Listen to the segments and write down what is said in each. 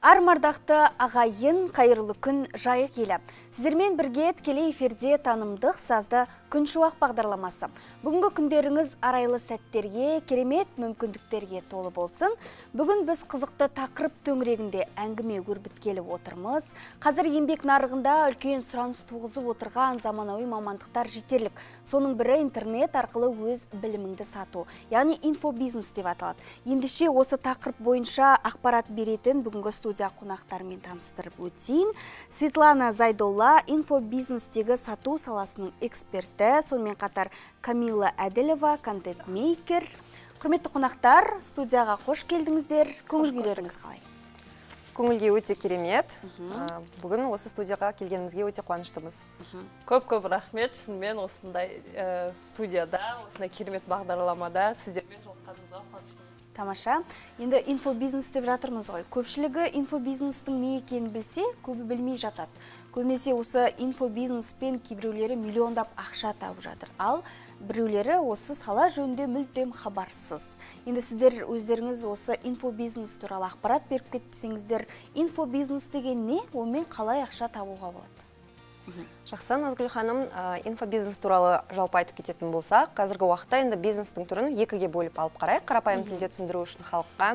Армардақты ағайын қайырлы күн жайық елі. Сіздермен бірге тікелей эфирде танымдық сазды күн шуақ бағдарламасы. Бүгінгі күндеріңіз арайлы сәттерге, керемет мүмкіндіктерге толы болсын. Бүгін біз қызықты тақырып төңірегінде әңгіме өрбіткелі отырмыз. Қазір еңбек нарығында үлкен сұраныс туғызып отырған заманауи мамандықтар жетерлік. Соның бірі интернет арқылы өз біліміңді сату, яғни инфобизнес деп аталады. Ендеше осы тақырып бойынша ақпарат беретін бүгінгі студия қонақтарымен таныстырып өтейін. Светлана Зайдолла, инфобизнестегі сату саласының эксперті, сонымен қатар Камила Әділова, контент-мейкер. Құрметті қонақтар, студияға қош келдіңіздер. Көңіл күйлеріңіз қалай? Көңілге өте керемет. Бүгін осы студияға келгенімізге өте қуаныштымыз. Көп рахмет. Шынымен осындай студияда, осындай керемет бағдарламада сіздермен жолыққанымызға қуаныштымыз. Тамаша. Енді инфобизнес деп жатырмыз ғой. Көпшілігі инфобизнестің не екенін білсе, көбі білмей жатады. Көбінесе осы инфобизнеспен кейбіреулері миллиондап ақша тауып жатыр. Ал біреулері осы сала жөнінде мүлдем хабарсыз. Енді сіздер өздеріңіз осы инфобизнес туралы ақпарат беріп кетсеңіздер, инфобизнес деген не? Онымен қалай ақша табуға болады? Жақсы, Назгүл ханым, инфобизнес туралы жалпы айтып кететін болсақ, қазіргі уақытта енді бизнестің түрін екіге бөліп алып қарайық, қарапайым тілде түсіндіру үшін халыққа.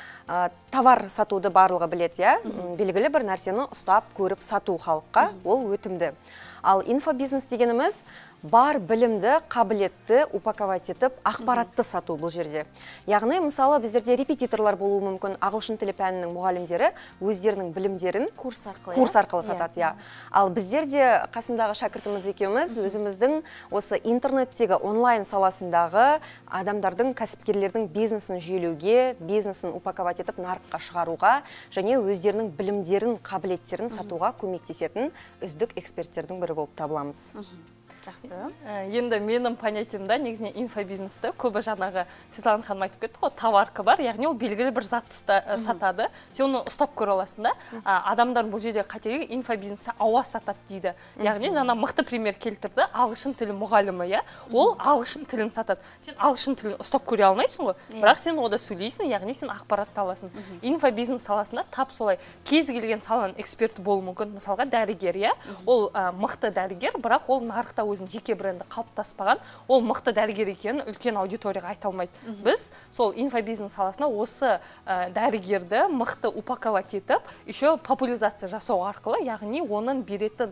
Товар сатуды барлығы біледі, белгілі бір нәрсені ұстап, көріп сату халыққа, ол өтімді. Ал инфобизнес дегеніміз бар білімді, қабілетті упаковать етіп, ақпаратты сату бұл жерде. Яғни, мысалы, біздерде репетиторлар болуы мүмкін, ағылшын тілі пәнінің мұғалімдері өздерінің білімдерін курс арқылы сатады. Ал біздерде қасымдағы шәкіртіміз екеуміз өзіміздің осы интернеттегі онлайн саласындағы адамдардың, кәсіпкерлердің бизнесін жүйелеуге, бизнесін упаковать етіп, нарыққа шығаруға және өздерінің білімдерін, қабілеттерін сатуға көмектесетін үздік эксперттердің бірі болып табыламыз. Жақсы. Енді менің понятиемда негізінен инфобизнесті көбі жаңағы Светлана ханым айтып кетті ғой, товарка бар, яғни ол белгілі бір затты сатады. Сен оны ұстап көре аласың да. Адамдар бұл жерде қатеге инфобизнесті ауа сатады дейді. Яғни жаңа мықты пример келтірді, ағылшын тілі мұғалімі, ол ағылшын тілін сатады. Сен ағылшын тілін ұстап көре алмайсың ғой, бірақ сен ода сөйлейсің, яғни сен ақпаратты аласың. Инфобизнес саласында тап солай кез келген саланың эксперті болуы мүмкін. Мысалға дәрігер, ол мықты дәрігер, бірақ ол нарықта өзінің жеке бренді қалыптаспаған, ол мықты дәрігер екенін үлкен аудиторияға айта алмайды. Біз сол инфобизнес саласына осы дәрігерді мықты упаковать етіп, еще популяризация жасау арқылы, яғни оның беретін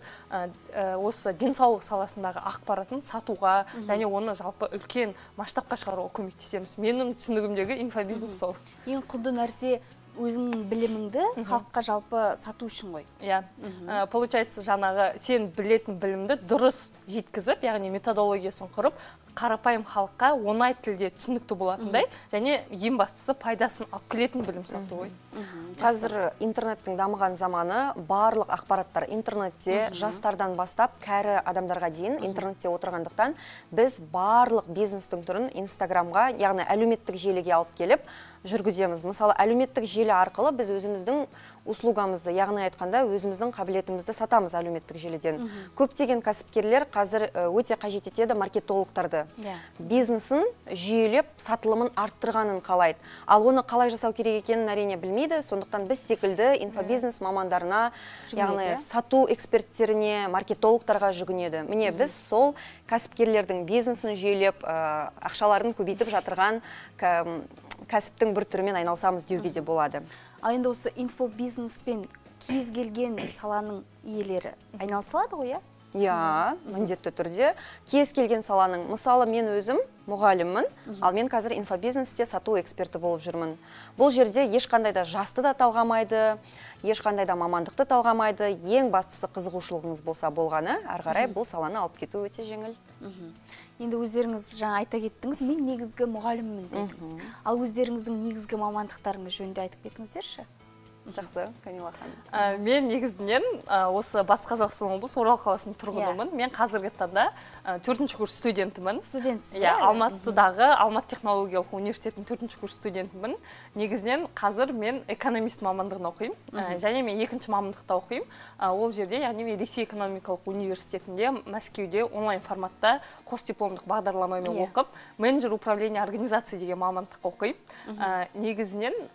осы денсаулық саласындағы ақпаратын сатуға, және оны жалпы үлкен масштабқа шығаруға көмектесеміз. Менің түсінігімдегі инфобизнес сол. Ең құнды нәрсе өзің біліміңді халыққа жалпы сату үшін ғой. Получается, жаңағы сен білетін білімді дұрыс жеткізіп, яғни методологиясын құрып, қарапайым халыққа оңай тілде түсінікті болатындай, және ең бастысы пайдасын алып келетін білім сату ғой. Қазір интернеттің дамыған заманы, барлық ақпараттар интернетте, жастардан бастап, кәрі адамдарға дейін интернетте отырғандықтан, біз барлық бизнестің түрін Инстаграмға, яғни әлеуметтік желіге алып келіп жүргіземіз. Мысалы, әлеуметтік желі арқылы біз өзіміздің услугамызды, яғни айтқанда өзіміздің қабілетімізді сатамыз әлеуметтік желіден. Көптеген кәсіпкерлер қазір өте қажет етеді маркетологтарды. Бизнесін жүйелеп, сатылымын арттырғанын қалайды. Ал оны қалай жасау керек екенін әрине білмейді. Сондықтан біз секілді инфобизнес мамандарына, яғни сату эксперттеріне, маркетологтарға жүгінеді. Міне біз сол кәсіпкерлердің бизнесін жүйелеп, ақшаларын көбейтіп жатырған кәсіптің бір түрімен айналсамыз деуге де болады. Ал енді осы инфобизнеспен кез келген саланың иелері айналысады ғой, міндетті түрде. Кез келген саланың, мысалы мен өзім мұғаліммін, ал мен қазір инфобизнесте сату эксперті болып жүрмін. Бұл жерде ешқандай да жасты да талғамайды, ешқандай да мамандықты талғамайды. Ең бастысы қызығушылығыңыз болса болғаны, ары қарай бұл саланы алып кету өте жеңіл. Енді өздеріңіз жаңа айта кеттіңіз, мен негізгі мұғаліммін дедіңіз. Ал өздеріңіздің негізгі мамандықтарыңыз жөнінде айтып кетіңіздерші? Жақсы, Камила ханым. Мен негізінен осы Батыс Қазақстан облысы Орал қаласының тұрғынымын. Мен қазіргі таңда 4-ші курс студентімін. Студентсіз? Алматыдағы Алматы технологиялық университетінің 4-ші курс студентімін. Негізінен қазір мен экономист мамандығын оқимын. Және мен 2-ші мамандықта оқимын. Ол жерде, яғни мен Ресей экономикалық университетінде Мәскеуде онлайн форматта қос дипломдық бағдарламамен оқып, менеджер управления организации деген мамандыққа оқимын. Негізінен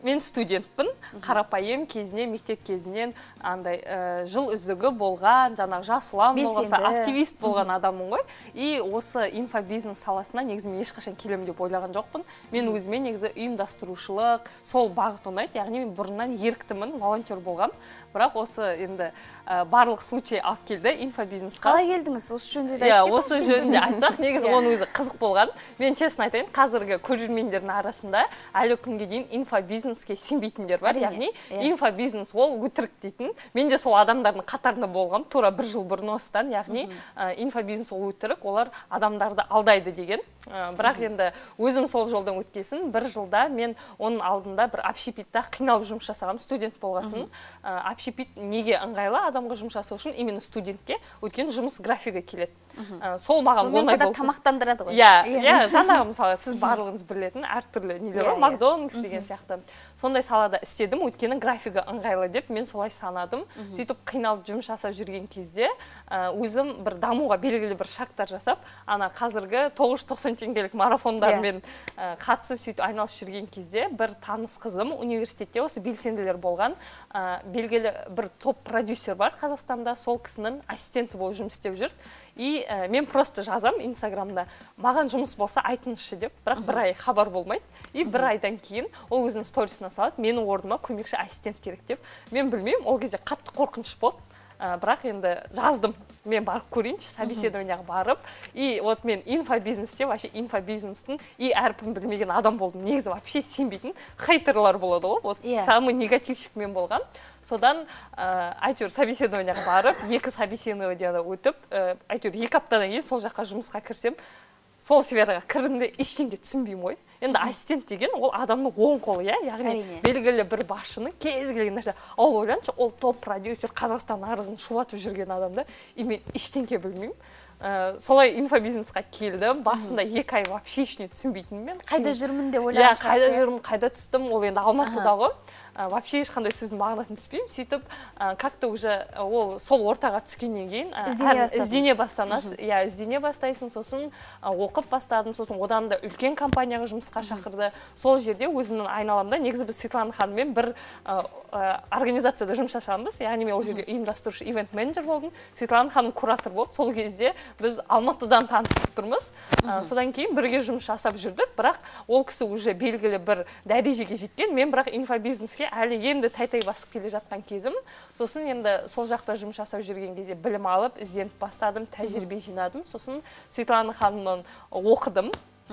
мен студентпін, қарапайым кезіне, мектеп кезінен андай жыл үздігі болған, жаңағы жас ұлан болған, активист болған адаммын ғой. И осы инфобизнес саласына негізі мен ешқашан келемін деп ойлаған жоқпын. Мен өзіме негізі ұйымдастырушылық, сол бағыт ұнайды. Яғни мен бұрыннан еріктімін, волонтер болғам. Бірақ осы енді барлық случай алып келді инфобизнесқа. Қалай келдіңіз? Осы жөнінде айтып кетіңіз. Осы жөнінде айтсақ, негізі оның өзі қызық болған. Мен честно айтайын, қазіргі көрермендердің арасында әлі күнге дейін инфобизнеске сенбейтіндер бар. Яғни инфобизнес ол өтірік дейтін. Мен де сол адамдардың қатарында болғам, тура 1 жыл бұрын осыдан. Яғни инфобизнес ол өтірік, олар адамдарды алдайды деген. Бірақ енді өзім сол жолдан өткесін, 1 жылда мен оның алдында бір общепитта қиналып жұмыс жасағам, студент болғасын. Общепит неге ыңғайлы адамға жұмыс жасау үшін? Именно студентке, өйткені жұмыс графигі келеді. Сол маған оңай болды. Тамақтандырады ғой. Иә, жаңағы мысалы сіз барлығыңыз білетін әртүрлі нелер бар, Макдональдс деген сияқты. Сондай салада істедім, өйткені графигі ыңғайлы деп мен солай санадым. Сөйтіп қиналып жұмыс жасап жүрген кезде өзім бір дамуға белгілі бір шарттар жасап, ана қазіргі 990 теңгелік марафондармен қатысып сөйтіп айналысып жүрген кезде бір таныс қызым университетте осы белсенділер болған белгілі бір топ продюсер бар Қазақстанда, сол кісінің ассистенті болып жұмыс істеп жүр. И мен просто жазам инстаграмда, маған жұмыс болса айтыңызшы деп, бірақ 1 ай хабар болмайды. И 1 айдан кейін ол өзінің сторисына салады, менің орныма көмекші ассистент керек деп. Мен білмеймін, ол кезде қатты қорқыныш болды. Бірақ енді жаздым, мен барып көрейінші, собеседованияға барып. И вот мен инфобизнесте, вообще инфобизнестің и әрпін білмеген адам болдым. Негізі вообще сенбейтін хейтерлар болады ғой. Вот самый негативщик мен болған. Содан әйтеуір собеседованияға барып, 2 собеседованияда өтіп, әйтеуір 2 аптадан кейін сол жаққа жұмысқа кірсем, сол сфераға кірдім де ештеңе түсінбеймін ғой. Енді ассистент деген ол адамның оң қолы, яғни белгілі бір басшының кез келген нәрсе. Ол ойлаңызшы, ол топ продюсер, Қазақстан нарығын шулатып жүрген адамды, и мен ештеңе білмеймін. Солай инфобизнесқа келдім. Басында 2 ай вообще ештеңе түсінбейтінмін. Қайда жүрмін деп ойлаған шығарсыз? Қайда жүрмін, қайда түстім, ол енді Алматыда ғой. Вообще ешқандай сөздің мағынасын түспеймін. Сөйтіп, как-то уже ол сол ортаға түскеннен кейін іздене бастаңыз. Іздене бастайсың, сосын оқып бастадым, сосын одан да үлкен компанияға жұмысқа шақырды. Сол жерде өзімнің айналамда, негізі біз Светлана ханыммен бір организацияда жұмыс жасағанбыз. Яғни мен ол жерде ұйымдастырушы ивент менеджер болдым. Светлана ханым куратор болды. Сол кезде біз Алматыдан танысып тұрмыз. Содан кейін бірге жұмыс жасап жүрдік, бірақ ол кісі уже белгілі бір дәрежеге жеткен. Мен бірақ инфобизнеске әлі енді тай-тай басып келе жатқан кезім. Сосын енді сол жақта жұмыс жасап жүрген кезде білім алып, ізденіп бастадым, тәжірибе жинадым. Сосын Светлана ханымнан оқыдым.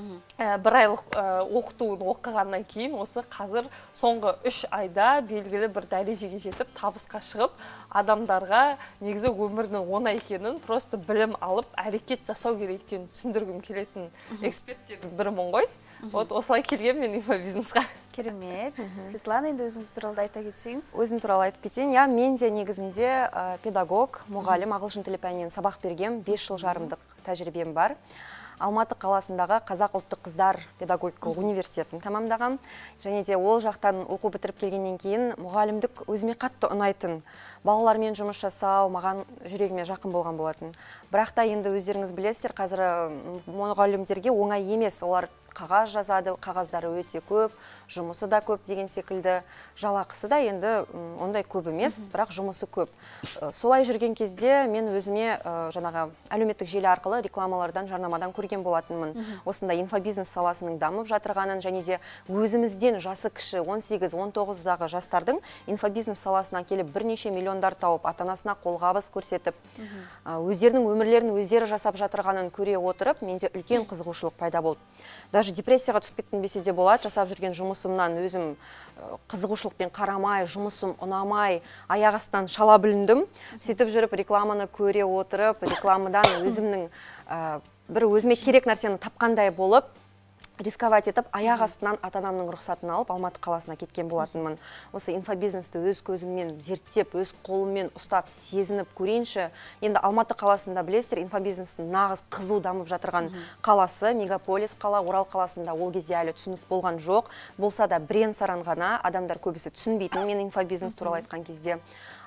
1 айлық оқытуын оқығаннан кейін осы қазір соңғы 3 айда белгілі бір дәрежеге жетіп, табысқа шығып, адамдарға негізі өмірдің оңай екенін, просто білім алып, әрекет жасау керек екенін түсіндіргім келетін эксперттердің бірімін ғой. Вот осылай келген мен инфобизнесқа. Керемет. Светлана, енді өзіңіз туралы айта кетсеңіз? Өзім туралы айтып кетейін. Мен де негізінде педагог, мұғалім, ағылшын тілі пәнінен сабақ берген, 5 жыл жарымдық тәжірибем бар. Алматы қаласындағы Қазақ ұлттық қыздар педагогикалық университетін тамамдағам. Және де ол жақтан оқу бітіріп келгеннен кейін мұғалімдік өзіме қатты ұнайтын. Балалармен жұмыс жасау маған жүрегіме жақын болған болатын. Бірақ та енді өздеріңіз білесіздер, қазір мұғалімдерге оңай емес. Олар қағаз жазады, қағаздары өте көп, жұмысы да көп деген секілді, жалақысы да енді ондай көп емес, бірақ жұмысы көп. Солай жүрген кезде мен өзіме жаңағы әлеуметтік желі арқылы рекламалардан, жарнамадан көрген болатынмын. Осындай инфобизнес саласының дамып жатырғанын, және де өзімізден жасы кіші 18-19-дағы жастардың инфобизнес саласынан келіп бірнеше миллиондар тауып, ата-анасына қолғабыс көрсетіп, өздерінің өмірлерін өздері жасап жатырғанын көре отырып, менде үлкен қызығушылық пайда болды. Даже депрессияға түсіп кеттім десе де болады, жасап жүрген жұмысымнан өзім қызығушылықпен қарамай, жұмысым ұнамай, аяқ астынан шала бүліндім. Сөйтіп жүріп рекламаны көре отырып, рекламадан өзімнің бір өзіме керек нәрсені тапқандай болып, рисковать етіп, аяқ астынан ата-анамның рұқсатын алып, Алматы қаласына кеткен болатынмын. Осы инфобизнесті өз көзіммен зерттеп, өз қолыммен ұстап, сезініп көрейінші. Енді Алматы қаласында білесіздер, инфобизнестің нағыз қызу дамып жатырған қаласы, мегаполис қала, Орал қаласында ол кезде әлі түсінік болған жоқ. Болса да бірен-саран ғана адамдар көбісі түсінбейтін мен инфобизнес туралы айтқан кезде.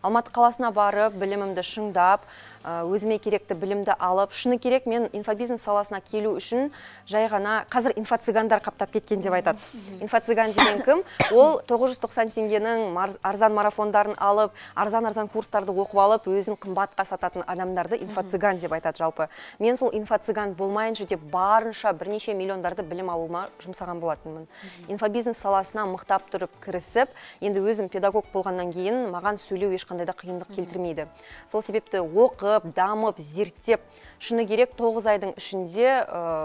Алматы қаласына барып, білімімді шыңдап, өзіме керекті білімді алып, шыны керек, мен инфобизнес саласына келу үшін жай ғана қазір инфо-цыгандар қаптап кеткен деп айтады. Инфо-цыган деген кім? Ол 990 теңгенің арзан марафондарын алып, арзан курстарды оқып алып, өзін қымбатқа сататын адамдарды инфо-цыган деп айтады жалпы. Мен сол инфо-цыган болмайыншы деп барынша бірнеше миллиондарды білім алуыма жұмсаған болатынмын. Инфобизнес саласына мықтап тұрып кірісіп, енді өзім педагог болғаннан кейін маған сөйлеу ешқандай да қиындық келтірмейді. Сол себепті оқып, дамып, зерттеп, шыны керек 9 айдың ішінде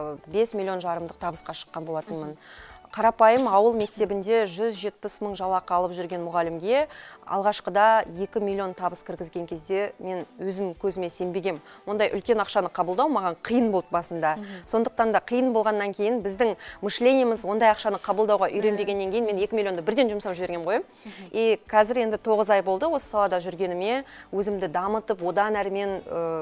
5 миллион жарымдық табысқа шыққан болатынмын. Қарапайым ауыл мектебінде 170 мың жалақы алып жүрген мұғалімге алғашқыда 2 миллион табыс кіргізген кезде мен өзім көзіме сенбегем. Ондай үлкен ақшаны қабылдау маған қиын болды басында. Сондықтан да қиын болғаннан кейін біздің мышлениеміз ондай ақшаны қабылдауға үйренбегеннен кейін мен 2 миллионды бірден жұмсап жіберген ғой. И қазір енді 9 ай болды осы салада жүргеніме, өзімді дамытып, одан әрмен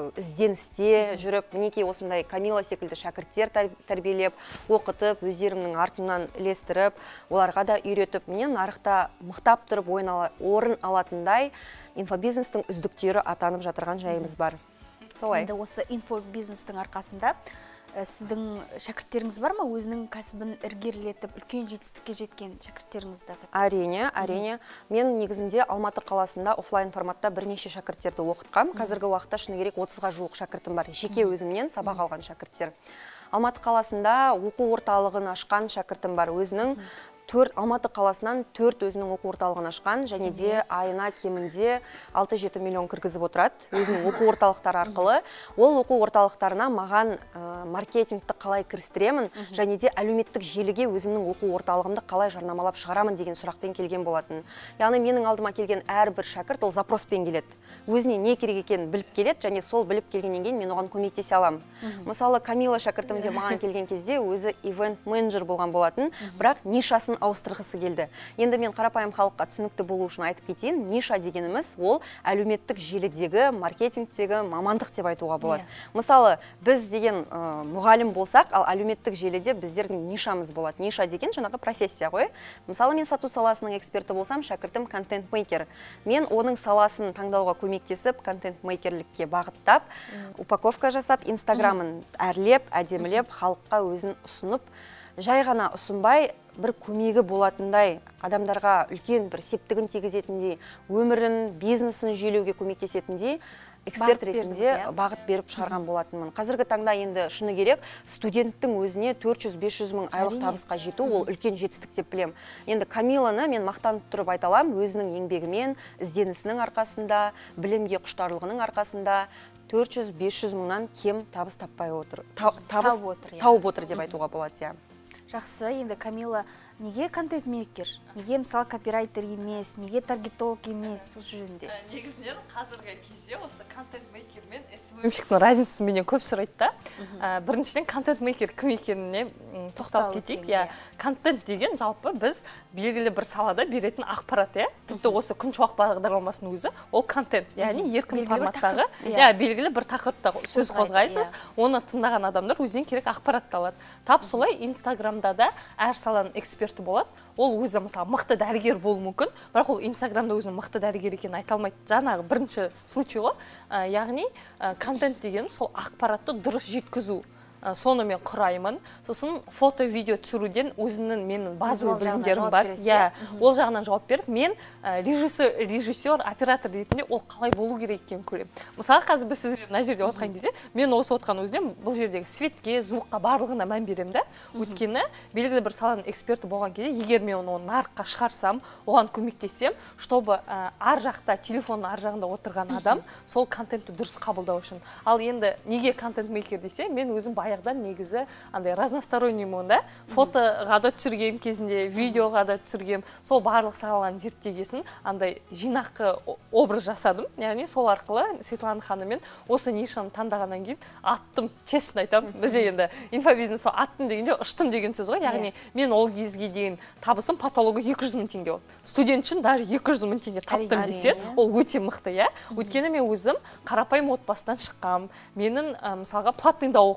ізденісте жүріп, мінекей осындай Камила секілді шәкірттер тәрбиелеп, оқытып, өздерімнің артымнан ілестіріп, оларға да үйретіп, мен нарықта мықтап тұрып орын алатындай инфобизнестің үздіктері атанып жатырған жайымыз бар. Солай. Енді осы инфобизнестің арқасында сіздің шәкірттеріңіз бар ма? Өзінің кәсібін ілгерілетіп, үлкен жетістікке жеткен шәкірттеріңізді? Әрине. Мен негізінде Алматы қаласында офлайн форматта бірнеше шәкірттерді оқытқам. Қазіргі уақытта шыны керек 30-ға жуық шәкіртім бар. Жеке өзімнен сабақ алған шәкірттер. Алматы қаласында оқу орталығын ашқан шәкіртім бар. Өзінің Алматы қаласынан 4 өзінің оқу орталығын ашқан, және де айына кемінде 6-7 миллион кіргізіп отырады өзінің оқу орталықтары арқылы. Ол оқу орталықтарына маған маркетингті қалай кірістіремін, және де әлеуметтік желіге өзімнің оқу орталығымды қалай жарнамалап шығарамын деген сұрақпен келген болатын. Яғни менің алдыма келген әрбір шәкірт ол запроспен келеді. Өзіне не керек екенін біліп келеді, және сол біліп келгеннен кейін мен оған көмектесе аламын. Мысалы, Камила шәкіртім де маған келген кезде өзі ивент менеджер болған болатын, бірақ нишасын ауыстырғысы келді. Енді мен қарапайым халыққа түсінікті болу үшін айтып кетейін, ниша дегеніміз ол әлеуметтік желідегі, маркетингтегі мамандық деп айтуға болады. Мысалы, біз деген мұғалім болсақ, ал әлеуметтік желіде біздердің нишамыз болады. Ниша деген жаңағы профессия ғой. Мысалы, мен сату саласының эксперті болсам, шәкіртім контент-мейкер. Мен оның саласын таңдауға көмектесіп, контент-мейкерлікке бағыттап, упаковка жасап, инстаграмын әрлеп, әдемілеп, халыққа өзін ұсынып, жай ғана ұсынбай, бір көмегі болатындай, адамдарға үлкен бір септігін тигізетіндей, өмірін, бизнесін жүйелеуге көмектесетіндей, эксперт ретінде бағыт беріп шығарған болатынмын. Қазіргі таңда енді шыны керек, студенттің өзіне 400-500 мың айлық табысқа жету, ол үлкен жетістік деп білем. Енді Камиланы мен мақтанып тұрып айталам, өзінің еңбегімен, ізденісінің арқасында, білімге құштарлығының арқасында 400-500 мыңнан кем табыс таппай отыр. Тауып отыр деп айтуға болады. Жақсы, енді Камила, неге контент-мейкер? Неге мысалы копирайтер емес, неге таргетолог емес осы жөнінде? Негізінен қазіргі кезде осы контент-мейкер мен SEO-мщиктің разницасын менен көп сұрайды да. Біріншіден контент-мейкер кім екеніне тоқталып кетейік. Контент деген жалпы біз белгілі бір салада беретін ақпарат, тіпті осы күншуақ бағдарламасының өзі ол контент, яғни еркін форматтағы белгілі бір тақырыпта сөз қозғайсыз, оны тыңдаған адамдар өзінен керек ақпаратты алады. Тап солай Инстаграмда да әр саланың эксперті болады. Ол өзі мысалы мықты дәрігер болуы мүмкін, бірақ ол Инстаграмда өзінің мықты дәрігер екенін айта алмайды. Жаңағы бірінші случай ғой. Яғни контент деген сол ақпаратты дұрыс жеткізу. Соны мен құраймын. Сосын фото, видео түсіруден өзінің менің базовый білімдерім бар. Ол жағынан жауап беріп, мен режиссер, оператор ретінде ол қалай болу керек екенін көремін. Мысалы, қазір біз сізбен мына жерде отқан кезде, мен осы отқан өзінен бұл жердегі светке, звукқа барлығына мән беремін да. Өйткені белгілі бір саланың эксперті болған кезде, егер мен оны нарыққа шығарсам, оған көмектессем, чтобы ар жақта, телефонның ар жағында отырған адам сол контентті дұрыс қабылдау үшін. Ал енді неге контент-мейкер десе, мен өзім баяғыдан негізі андай разносторонниймін да. Фотоға да түсіргем кезінде, видеоға да түсіргем, сол барлық салаларын зерттегесін андай жинақы образ жасадым. Яғни сол арқылы Светлана ханыммен осы нишаны таңдағаннан кейін аттым, честно айтамын. Бізде енді инфобизнес аттым дегенде ұштым деген сөз ғой. Яғни мен ол кезге дейін табысым потологы 200 мың теңге болды. Студент үшін даже 200 мың теңге таптым десе, ол өте мықты, Өйткені мен өзім қарапайым отбасынан шыққам. Менің мысалға платныйда оқимын,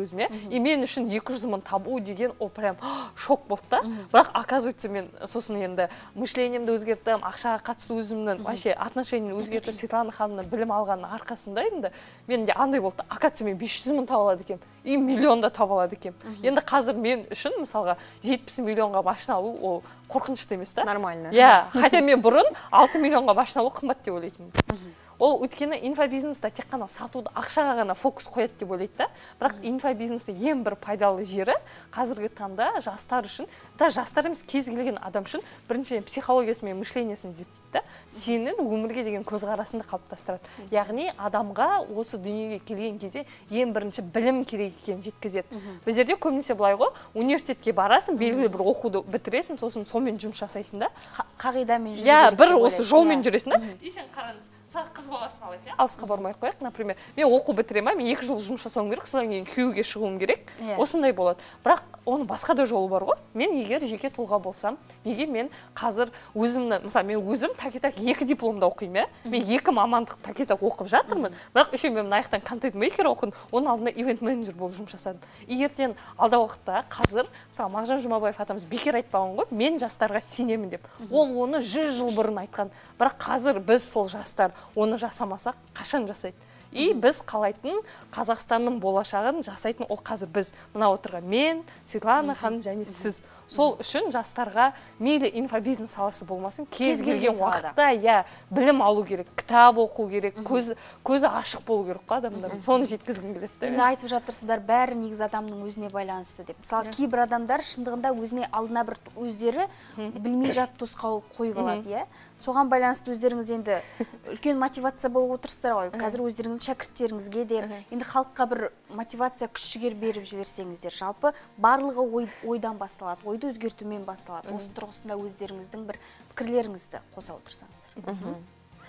өзіме. И мен үшін 200 мың табу деген ол прям шок болды да. Бірақ оказывается мен сосын енді мышлениемді өзгерттім, ақшаға қатысты өзімнің вообще отношениемді өзгертіп, Светлана ханымның білім алғанның арқасында енді менде андай болды. Оказывается мен 500 мың таба алады екенмін. И миллионда таба алады екенмін. Енді қазір мен үшін мысалға 70 миллионға машина алу ол қорқынышты емес та. Нормально. Иә, хотя мен бұрын 6 миллионға машина алу қымбат деп ойлайтынмын. Ол өйткені инфобизнеста тек қана сатуды ақшаға ғана фокус қояды деп ойлайды да. Бірақ инфобизнестің ең бір пайдалы жері қазіргі таңда жастар үшін, жастар емес кез келген адам үшін біріншіден психологиясы мен мышлениесін зерттейді да. Сенің өмірге деген көзқарасыңды қалыптастырады. Яғни адамға осы дүниеге келген кезде ең бірінші білім керек екенін жеткізеді. Біздерде көбінесе былай ғой, университетке барасың, белгілі бір оқуды бітіресің, сосын сонымен жұмыс жасайсың да. Қағидамен жүру керек. Иә, бір осы ойлайды. жолмен жүресің да. Сен қараңыз. Қыз баласын алайық, алысқа бармай қояйық, например, мен оқу бітіремін, мен 2 жыл жұмыс жасауым керек, содан кейін күйеуге шығуым керек. Осындай болады. Бірақ оның басқа да жолы бар ғой. Мен егер жеке тұлға болсам, неге мен қазір өзімнің, мысалы мен өзім так-так 2 дипломда оқимын, мен 2 мамандық так-так оқып жатырмын. Бірақ еще мен мынаяқтан контент-мейкер оқыдым, оның алдында ивент-менеджер болып жұмыс жасадым. Ертең алда уақытта қазір, мысалы Мағжан Жұмабаев атамыз бекер айтпаған ғой, мен жастарға сенемін деп. Ол оны 100 жыл бұрын айтқан. Бірақ қазір біз сол жастар оны жасамасақ, қашан жасайды? И біз қалайтын Қазақстанның болашағын жасайтын ол қазір біз мына отырған мен, Светлана ханым және сіз. Сол үшін жастарға мейлі инфобизнес саласы болмасын, кез келген уақытта білім алу керек, кітап оқу керек, көзі ашық болу керек қой адамдар. Соны жеткізгім келеді. Енді айтып жатырсыздар, бәрі негізі адамның өзіне байланысты деп. Мысалы, кейбір адамдар шындығында өзіне алдына бір өздері білмей жатып тосқауыл қойып алады, иә. Соған байланысты өздеріңіз енді үлкен мотивация болып отырсыздар ғой. Қазір өздеріңіздің шәкірттеріңізге де енді халыққа бір мотивация, күш-жігер беріп жіберсеңіздер, жалпы барлығы ойдан басталады, ойды өзгертумен басталады. Осы тұрғысында өздеріңіздің бір пікірлеріңізді қоса отырсаңыздар.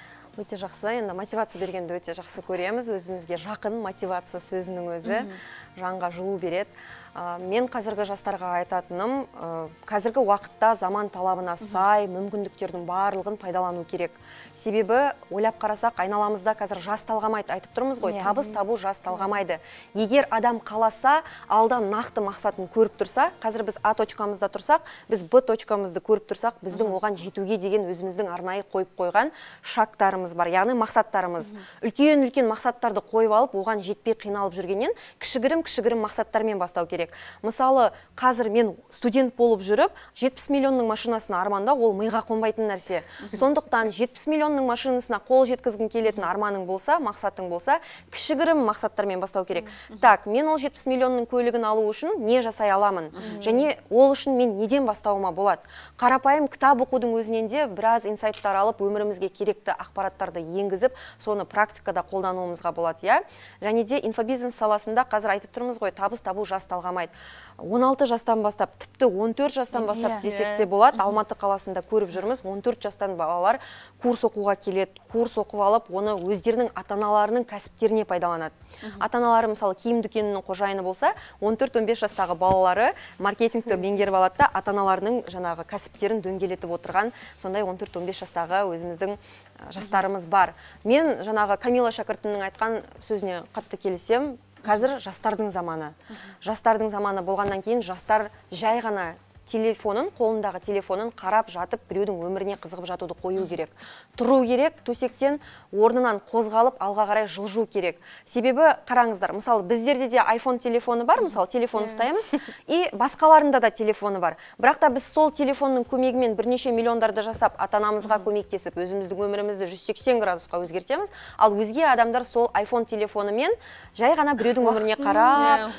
Өте жақсы, енді мотивация бергенді өте жақсы көреміз, өзімізге жақын мотивация сөзінің өзі жанға жылу береді. Мен қазіргі жастарға айтатыным, қазіргі уақытта заман талабына сай мүмкіндіктердің барлығын пайдалану керек. Себебі ойлап қарасақ, айналамызда қазір жас талғамайды, айтып тұрмыз ғой, табыс табу жас талғамайды. Егер адам қаласа, алда нақты мақсатын көріп тұрса, қазір біз А точкамызда тұрсақ, біз Б точкамызды көріп тұрсақ, біздің оған жетуге деген өзіміздің арнайы қойып қойған шагтарымыз бар, яғни мақсаттарымыз. Үлкен мақсаттарды қойып алып, оған жетпей қиналып жүргеннен кішігірім мақсаттармен бастау керек. Мысалы, қазір мен студент болып жүріп, 70 миллионның машинасын арманда, ол миға қонбайтын нәрсе. Сондықтан 70 миллионның машинасына қол жеткізгің келетін арманың болса, мақсатың болса, кішігірім мақсаттармен бастау керек. Так, мен ол 70 миллионның көлігін алу үшін не жасай аламын? Және ол үшін мен неден бастауыма болады? Қарапайым кітап оқудың өзінен де біраз инсайттар алып, өмірімізге керекті ақпараттарды енгізіп, соны практикада қолдануымызға болады, иә? Және де инфобизнес саласында қазір айтып тұрмыз ғой, табыс табу жас талғамайды. 16 жастан бастап, тіпті 14 жастан бастап десек те болады. Алматы қаласында көріп жүрміз, 14 жастан балалар курс оқуға келеді, курс оқып алып, оны өздерінің ата-аналарының кәсіптеріне пайдаланады. Ата-аналары мысалы киім дүкенінің қожайыны болса, 14-15 жастағы балалары маркетингті меңгеріп алады да, ата-аналарының жаңағы кәсіптерін дөңгелетіп отырған сондай 14-15 жастағы өзіміздің жастарымыз бар. Мен жаңағы Камила шәкіртімнің айтқан сөзіне қатты келісем. Қазір жастардың заманы. Жастардың заманы болғаннан кейін жастар жай ғана телефонын, қолындағы телефонын қарап жатып, біреудің өміріне қызығып жатуды қою керек. Тұру керек, төсектен орнынан қозғалып, алға қарай жылжу керек. Себебі қараңыздар, мысалы біздерде де iPhone телефоны бар, мысалы телефон ұстаймыз, и басқаларында да телефоны бар. Бірақ та біз сол телефонның көмегімен бірнеше миллиондарды жасап, ата-анамызға көмектесіп, өзіміздің өмірімізді 180 градусқа өзгертеміз, ал өзге адамдар сол iPhone телефонымен жай ғана біреудің өміріне қарап,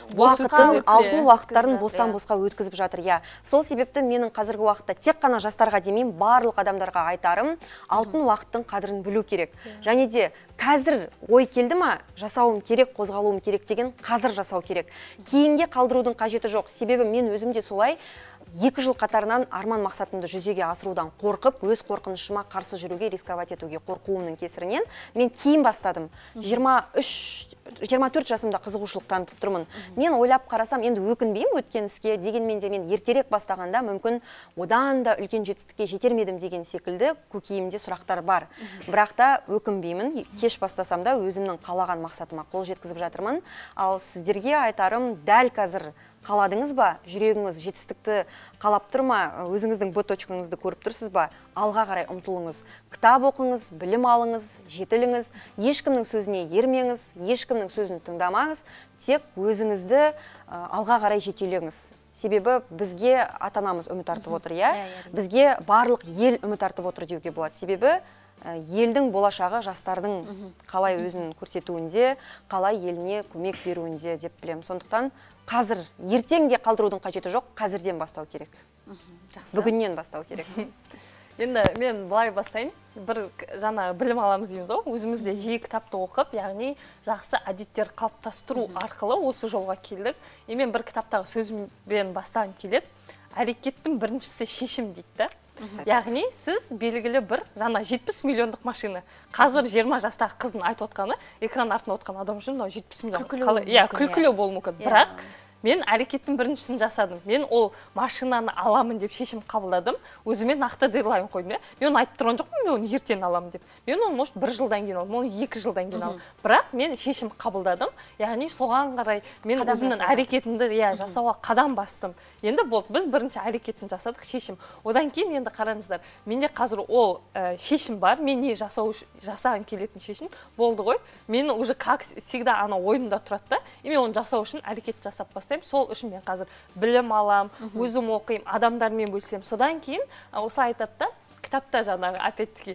алтын уақыттарын бостан босқа өткізіп жатыр. Сол себепті менің қазіргі уақытта тек қана жастарға демеймін, барлық адамдарға айтарым, алтын уақыттың қадірін білу керек. Және де қазір ой келді ма, жасауым керек, қозғалуым керек деген қазір жасау керек. Кейінге қалдырудың қажеті жоқ. Себебі мен өзім де солай 2 жыл қатарынан арман мақсатымды жүзеге асырудан қорқып, өз қорқынышыма қарсы жүруге, рисковать етуге қорқуымның кесірінен мен кейін бастадым. 24 жасымда қызығушылық танытып тұрмын. Мен ойлап қарасам, енді өкінбеймін өткен іске, дегенмен де мен ертерек бастағанда мүмкін одан да үлкен жетістікке жетермедім деген секілді көкейімде сұрақтар бар. Бірақ та өкінбеймін, кеш бастасам да өзімнің қалаған мақсатыма қол жеткізіп жатырмын. Ал сіздерге айтарым, дәл қазір қаладыңыз ба, жүрегіңіз жетістікті қалап тұр ма, өзіңіздің Б точкаңызды көріп тұрсыз ба, алға қарай ұмтылыңыз. Кітап оқыңыз, білім алыңыз, жетіліңіз, ешкімнің сөзіне ермеңіз, ешкімнің сөзін тыңдамаңыз, тек өзіңізді алға қарай жетелеңіз. Себебі бізге ата-анамыз үміт артып отыр, бізге барлық ел үміт артып отыр деуге болады. Себебі елдің болашағы жастардың қалай өзін көрсетуінде, қалай еліне көмек беруінде деп білем. Сондықтан қазір ертеңге қалдырудың қажеті жоқ, қазірден бастау керек. Бүгіннен бастау керек. Енді мен былай бастайын, бір жаңа білім аламыз дейміз ғой, өзімізде жиі кітапты оқып, яғни жақсы әдеттер қалыптастыру арқылы осы жолға келдік. Мен бір кітаптағы сөзімбен бастағым келеді. Әрекеттің біріншісі шешім дейді. Яғни сіз белгілі бір жаңа 70 миллиондық машина. Қазір 20 жастағы қыздың айтып отқаны, экран артында отқан адам үшін 70 миллион күлкілі болуы мүмкін. Бірақ мен әрекеттің біріншісін жасадым. Мен ол машинаны аламын деп шешім қабылдадым. Өзіме нақты дедлайн қойдым. Мен оны айтып тұрған жоқпын, мен оны ертең аламын деп. Мен оны может 1 жылдан кейін алдым, оны 2 жылдан кейін алдым. Бірақ мен шешім қабылдадым. Яғни соған қарай мен өзімнің әрекетімді жасауға қадам бастым. Енді болды, біз бірінші әрекетін жасадық, шешім. Одан кейін енді қараңыздар, менде қазір ол шешім бар, мен не жасаған келетін шешім болды ғой. Мен уже как всегда ана ойында тұрады да, мен оны жасау үшін әрекет жасап бастаймын. Сол үшін мен қазір білім алам, өзім оқимын, адамдармен бөлісем. Содан кейін осы айтады да, кітапта жаңағы опять-таки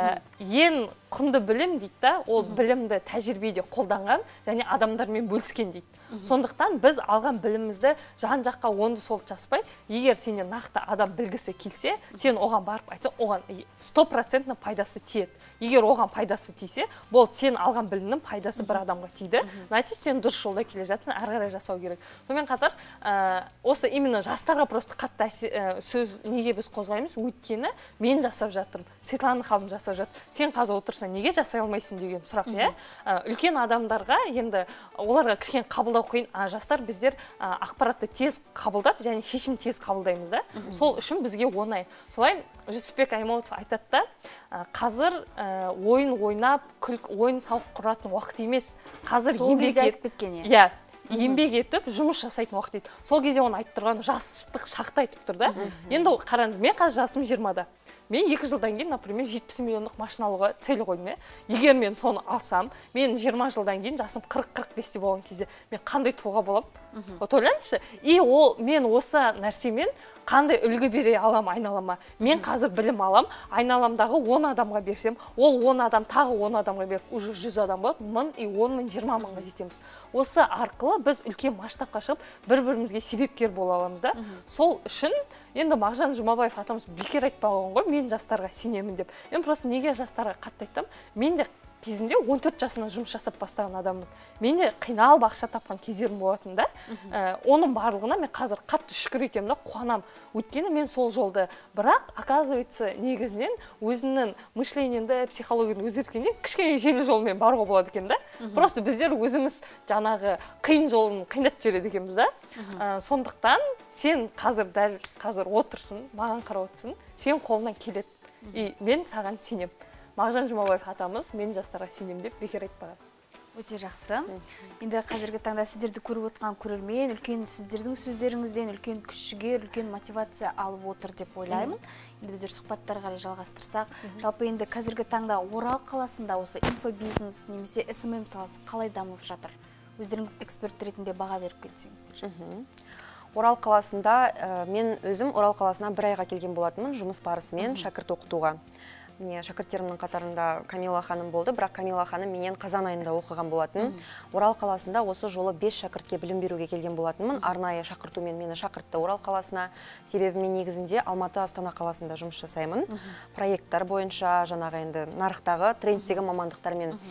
ең құнды білім дейді да, ол білімді тәжірибеде қолданған және адамдармен бөліскен дейді. Сондықтан біз алған білімімізді жан-жаққа онды-солды жаспай, егер сенен нақты адам білгісі келсе, сен оған барып айтсаң, оған 100% пайдасы тиеді. Егер оған пайдасы тисе, бұл сен алған білімнің пайдасы бір адамға тиді. Значит, сен дұрыс жолда келе жатсың, әрі қарай жасау керек. Сонымен қатар, осы именно жастарға просто қатты сөз неге біз қозғаймыз? Өйткені мен жасап жатырмын, Светлана ханым жасап жатыр. Сен қазір отырсың, неге жасай алмайсың деген сұрақ, үлкен адамдарға енді оларға кішкене қабылдау қиын. Жастар біздер ақпаратты тез қабылдап, және шешім тез қабылдаймыз да. Сол үшін бізге оңай. Солай Жүсіпбек Аймауытов айтады да, қазір ойын ойнап, ойын сауық құратын уақыт емес. Қазір еңбек етіп, жұмыс жасайтын уақыт дейді. Сол кезде оны айтып тұрған жастық шақты айтып тұр да. Енді қараңыз, мен қазір жасым 20-да. Мен 2 жылдан кейін, например, 70 миллиондық машина алуға цель қойдым. Егер мен соны алсам, мен 20 жылдан кейін жасым 40-45-те болған кезде мен қандай тұлға боламын? Вот ойлаңызшы. И мен осы нәрсемен қандай үлгі бере алам айналама? Мен қазір білім алам, айналамдағы 10 адамға берсем, ол 10 адам тағы 10 адамға беріп, уже 100 адам болады, 1000 и 10 мың, 20 мыңға жетеміз. Осы арқылы біз үлкен масштабқа шығып, бір-бірімізге себепкер бола аламыз да. Сол үшін енді Мағжан Жұмабаев атамыз бекер айтпаған ғой, мен жастарға сенемін деп. Мен просто неге жастарға қатты айтам? Мен де кезінде 14 жасымнан жұмыс жасап бастаған адаммын. Мен де қиналып ақша тапқан кездерім болатын да. Оның барлығына мен қазір қатты шүкір етемін да, қуанам. Өйткені мен сол жолды, бірақ оказывается негізінен өзінің мышлениеңді, психологияны өзгерткенде кішкене жеңіл жолмен баруға болады екен да. Просто біздер өзіміз жаңағы қиын жолын қиындатып жібереді екенбіз да. Сондықтан сен дәл қазір отырсың, маған қарап отырсың, сен қолыңнан келеді. И мен саған сенем. Мағжан Жұмабаев атамыз мен жастарға сенем деп бекер айтпаған. Өте жақсы. Енді қазіргі таңда сіздерді көріп отқан көрермен үлкен сіздердің сөздеріңізден үлкен күш-жігер, үлкен мотивация алып отыр деп ойлаймын. Енді біздер сұхбаттар қарай жалғастырсақ, жалпы енді қазіргі таңда Орал қаласында осы инфобизнес немесе SMM саласы қалай дамып жатыр? Өздеріңіз эксперт ретінде баға беріп кетсеңіздер. Орал қаласында мен өзім Орал қаласына 1 айға келген болатынмын жұмыс барысымен шәкірт оқытуға. Міне шәкірттерімнің қатарында Камила ханым болды, бірақ Камила ханым менен қазан айында оқыған болатын. Орал қаласында осы жолы 5 шәкіртке білім беруге келген болатынмын. Арнайы шақыртумен мені шақыртты Орал қаласына. Себебі мен негізінде Алматы Астана қаласында жұмыс жасаймын. Проекттар бойынша, жаңағы енді нарықтағы, трендтегі мамандықтармен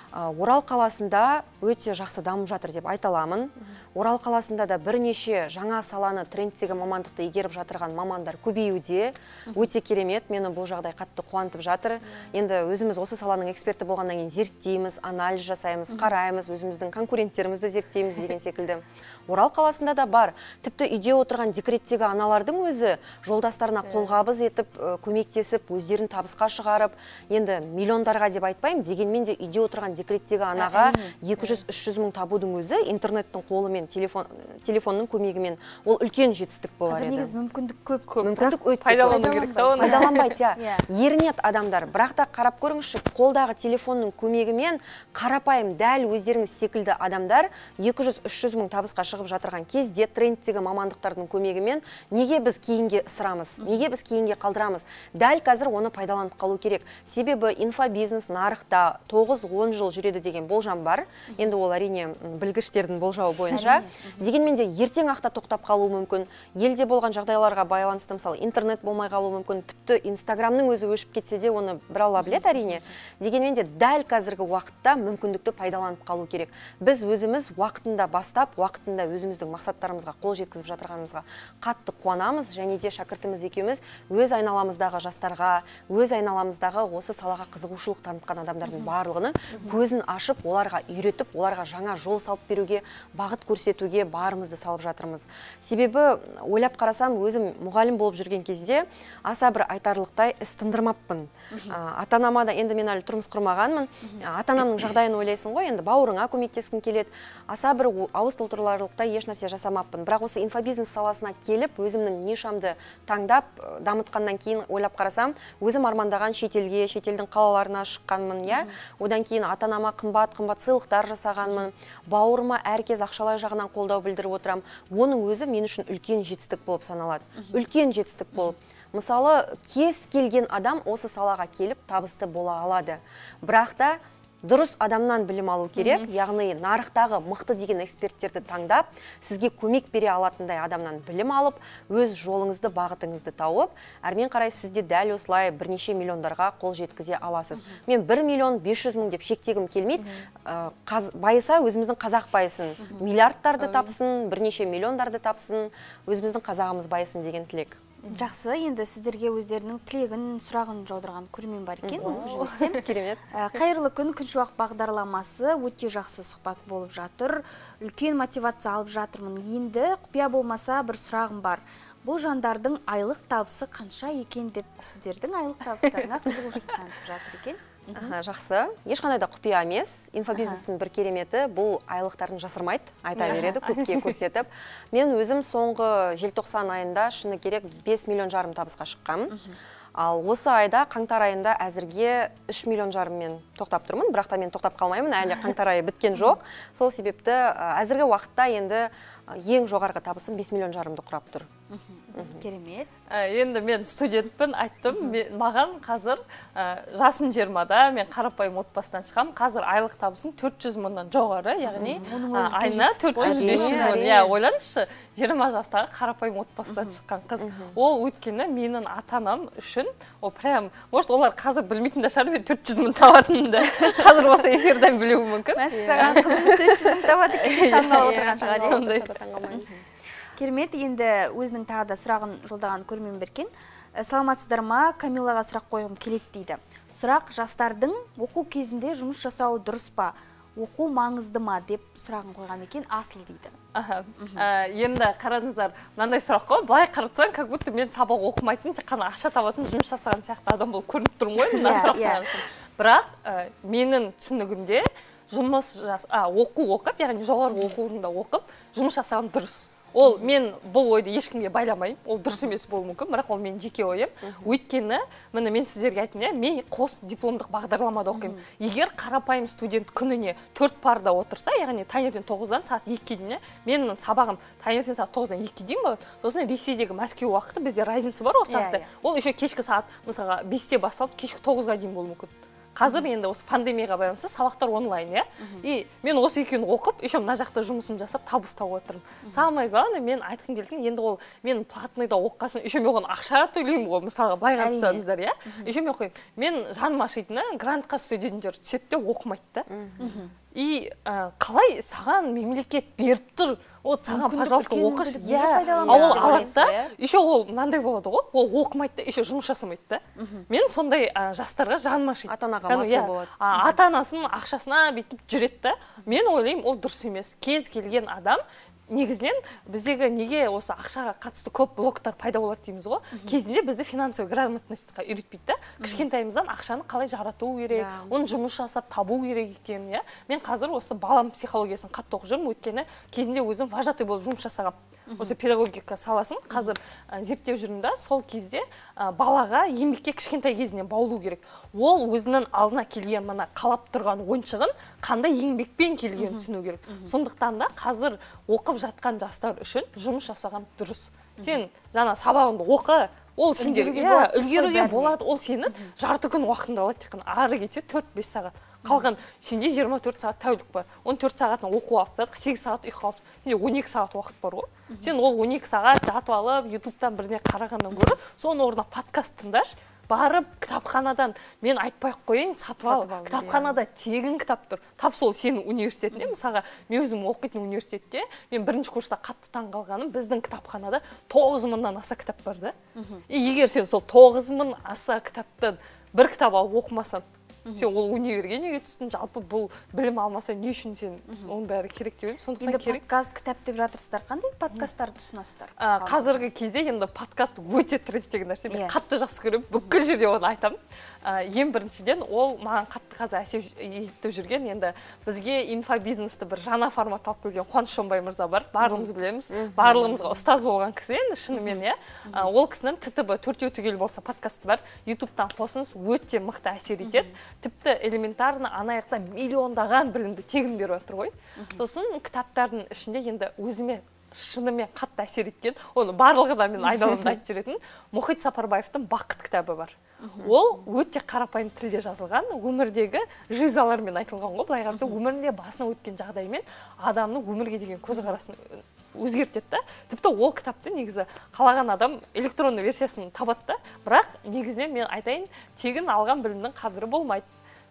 Орал қаласында өте жақсы дамып жатыр деп айта аламын. Орал қаласында да бірнеше жаңа саланы, трендтегі мамандықты игеріп жатырған мамандар көбеюде. Өте керемет, мені бұл жағдай қатты қуантып жатыр. Енді өзіміз осы саланың эксперті болғаннан кейін зерттейміз, анализ жасаймыз, қараймыз, өзіміздің конкуренттерімізді зерттейміз деген секілді. Орал қаласында да бар. Тіпті үйде отырған декреттегі аналардың өзі жолдастарына қолғабыс етіп, көмектесіп, өздерін табысқа шығарып, енді миллиондарға деп айтпаймын, дегенмен де үйде отырған декреттегі анаға 200-300 мың табудың өзі интернеттің қолымен, телефонның көмегімен ол үлкен жетістік болар еді. Қазір негізі мүмкіндік көп. Мүмкіндік өте пайдалану керек та оны. Пайдаланбайды, ерінет адамдар. Бірақ та қарап көріңізші, қолдағы телефонның көмегімен қарапайым дәл өздеріңіз секілді адамдар 200-300 мың табысқа шығып жатырған кезде трендтегі мамандықтардың көмегімен неге біз кейінге ысырамыз, неге біз кейінге қалдырамыз? Дәл қазір оны пайдаланып қалу керек. Себебі инфобизнес нарықта 9-10 жыл жүреді деген болжам бар. Енді ол әрине білгіштердің болжауы бойынша. Дегенмен де ертең ақта тоқтап қалуы мүмкін. Елде болған жағдайларға байланысты, мысалы, интернет болмай қалуы мүмкін. Тіпті Инстаграмның өзі өшіп кетсе де, оны бір алла біледі әрине. Дегенмен де дәл қазіргі уақытта мүмкіндікті пайдаланып қалу керек. Біз өзіміз уақытында бастап, уақытында өзіміздің мақсаттарымызға қол жеткізіп жатырғанымызға қатты қуанамыз, және де шәкіртіміз екеуміз өз айналамыздағы жастарға, өз айналамыздағы осы салаға қызығушылық танытқан адамдардың барлығының көзін ашып, оларға үйретіп, оларға жаңа жол салып беруге, бағыт көрсетуге барымызды салып жатырмыз. Себебі ойлап қарасам, өзім мұғалім болып жүрген кезде аса бір айтарлықтай іс тындырмаппын. Ата-анама да, енді мен әлі тұрмыс құрмағанмын, ата-анамның жағдайын ойлайсың ғой, енді бауырыңа көмектескің келеді. Аса бір ауыз толтырыларлықта еш нәрсе жасамаппын. Бірақ осы инфобизнес саласына келіп, өзімнің нишамды таңдап, дамытқаннан кейін ойлап қарасам, өзім армандаған шетелге, шетелдің қалаларына шыққанмын, я. Одан кейін ата-анама қымбат сыйлықтар жасағанмын. Бауырыма әркез ақшалай жағынан қолдау білдіріп отырам. Оның өзі мен үшін үлкен жетістік болып саналады. Үлкен жетістік болып. Мысалы, кез келген адам осы салаға келіп табысты бола алады. Бірақ та дұрыс адамнан білім алу керек, яғни нарықтағы мықты деген эксперттерді таңдап, сізге көмек бере алатындай адамнан білім алып, өз жолыңызды, бағытыңызды тауып, әрмен қарай сізде дәл осылай бірнеше миллиондарға қол жеткізе аласыз. Мен 1 миллион 500 мың деп шектегім келмейді. Байыса өзіміздің қазақ байысын, миллиардтарды тапсын, бірнеше миллиондарды тапсын, өзіміздің қазағымыз байысын деген тілек. Жақсы, енді сіздерге өздерінің тілегін, сұрағын жаудырған көрермен бар екен. Керемет. Қайырлы күн, Күншуақ бағдарламасы өте жақсы сұхбат болып жатыр. Үлкен мотивация алып жатырмын. Енді құпия болмаса бір сұрағым бар. Бұл жандардың айлық табысы қанша екен деп сіздердің айлық табыстарына қызығушылық танытып жатыр екен. Жақсы. Ешқандай да құпия емес. Инфобизнестің бір кереметі бұл айлықтарын жасырмайды, айта береді, көпке көрсетіп. Мен өзім соңғы желтоқсан айында шыны керек 5,5 миллион табысқа шыққам. Ал осы айда, қаңтар айында әзірге 3,5 миллион мен тоқтап тұрмын, бірақ та мен тоқтап қалмаймын, әлі қаңтар айы біткен жоқ. Сол себепті әзірге уақытта енді ең жоғарғы табысым 5,5 миллион құрап тұр. Керемет. Енді мен студентпін, айттым, маған қазір жасым 20-да, мен қарапайым отбасынан шыққам, қазір айлық табысым 400 мыңнан жоғары, яғни айына 400-500 мың. Ойлаңызшы, 20 жастағы қарапайым отбасынан шыққан қыз. Ол өйткені менің ата-анам үшін, ол прям, может, олар қазір білмейтін де шығар, мен 400 мың табатынымды. Қазір осы эфирден білуі мүмкін. Мәссаған, қызымыз 400 мың табады екен, таңдалып отырған шығар. Керемет, енді өзінің тағы да сұрағын жолдаған көрермен беркен. Саламатсыздар ма, Камилаға сұрақ қойғым келеді дейді. Сұрақ, жастардың оқу кезінде жұмыс жасауы дұрыс па? Оқу маңызды ма деп сұрағын қойған екен, асыл дейді. Енді қараңыздар, мынандай сұрақ қой, былай қаратсаң, как будто мен сабақ оқымайтын, тек қана ақша табатын, жұмыс жасаған сияқты адам болып көрініп тұрмын ғой, мына сұрақ. Бірақ менің түсінігімде оқу оқып, яғни жоғарғы оқу орнында оқып, жұмыс жасаған дұрыс. Ол мен бұл ойды ешкімге байламаймын, ол дұрыс емес болуы мүмкін, бірақ ол мен жеке ойым. Өйткені, міне мен сіздерге айттым, мен қос дипломдық бағдарламада оқимын. Егер қарапайым студент күніне 4 парда отырса, яғни таңертең 9-дан сағат 2-ге дейін, менің сабағым таңертең сағат 9-дан 2-ге дейін болады. Сосын Ресейдегі Мәскеу уақыты бізде разница бар осы уақытта. Ол еще кешкі сағат, мысалға 5-те басталып, кешкі 9-ға дейін болуы мүмкін. қазір енді осы пандемияға байланысты сабақтар онлайн, иә. И мен осы екеуін оқып, еще мына жақта жұмысым жасап табыс тауып отырмын. Самое главное, мен айтқым келген, енді ол мен платныйда оққасын, еще мен оған ақша төлеймін ғой, мысалға былай қарап тұрсаңыздар, иә. Еще мен оқимын. Мен жаным ашитыны грантқа студенттер түседі де оқымайды да. И қалай саған мемлекет беріп тұр, вот саған, пожалуйста, оқышы. Ол алады да, еще ол мынандай болады ғой, ол оқымайды да, еще жұмыс жасамайды да. Мен сондай жастарға жаным ашиды. Ата-анаға масыл болады. Ата-анасының ақшасына бүйтіп жүреді да. Мен ойлаймын, ол дұрыс емес. Кез келген адам негізінен біздегі неге осы ақшаға қатысты көп блоктар пайда болады дейміз ғой. Кезінде бізді финансовый грамотностьқа үйретпейді да. Кішкентайымыздан ақшаны қалай жарату керек, оны жұмыс жасап табу керек екенін, иә. Мен қазір осы балам психологиясын қатты оқып жүрмін, өйткені кезінде өзім вожатый болып жұмыс жасағам. Осы педагогика саласын қазір зерттеп жүрмін да, сол кезде балаға еңбекке кішкентай кезінен баулу керек. Ол өзінің алдына келген мына қалап тұрған ойыншығын қандай еңбекпен келгенін түсіну керек. Сондықтан да қазір оқып жатқан жастар үшін жұмыс жасаған дұрыс. Сен жаңа сабағыңды оқы, ол үлгеруге болады, ол сені жарты күн уақытында алады, тек қана ары кетсе 4-5 сағат. Қалған сенде 24 сағат тәулік бар. 14 сағатын оқу уақыты, 8 сағат ұйқы алып, сенде 12 сағат уақыт бар ғой. Сен ол 12 сағат жатып алып, ютубтан біріне қарағаннан гөрі, соның орнына подкаст тыңдаш, барып кітапханадан, мен айтпай-ақ қояйын, сатып ал. Кітапханада тегін кітап тұр. Тап сол сенің университетінде, мысалға, мен өзім оқитын университетте, мен бірінші курста қатты таңғалғаным, біздің кітапханада 9000-нан аса кітап бар да. Егер сен сол 9000 аса кітаптан бір кітап алып оқымасаң, сен ол универге неге түстің, жалпы бұл білім алмаса не үшін сен оның бәрі керек деп ойлаймын. Сондықтан керек. Подкаст, кітап деп жатырсыздар. Қандай подкасттарды ұсынасыздар? Қазіргі кезде енді подкаст өте трендтегі нәрсе. Мен қатты жақсы көремін, бүкіл жерде оны айтамын. Ең біріншіден ол маған қатты қазір әсер етіп жүрген, енді бізге инфобизнесті бір жаңа формат алып келген Қуаныш Шонбай мырза бар, барлығымыз білеміз, барлығымызға ұстаз болған кісі, енді шынымен, иә. Ол кісінің ТТБ төртеу түгел болса подкасты бар, ютубтан қосыңыз, өте мықты әсер етеді. Тіпті элементарно ана жақта миллиондаған білімді тегін беріп отыр ғой. Сосын кітаптардың ішінде енді өзіме шынымен қатты әсер еткен, оны барлығы да мен айналамда айтып жүретін, Мұхит Сапарбаевтың Бақыт кітабы бар. Ол өте қарапайым тілде жазылған, өмірдегі жизалармен айтылған ғой, былай қарасақ, өмірінде басына өткен жағдаймен адамның өмірге деген көзқарасын өзгертеді да. Тіпті ол кітапты негізі қалаған адам электронды версиясын табады да, бірақ негізінен мен айтайын, тегін алған білімнің қадірі болмайды.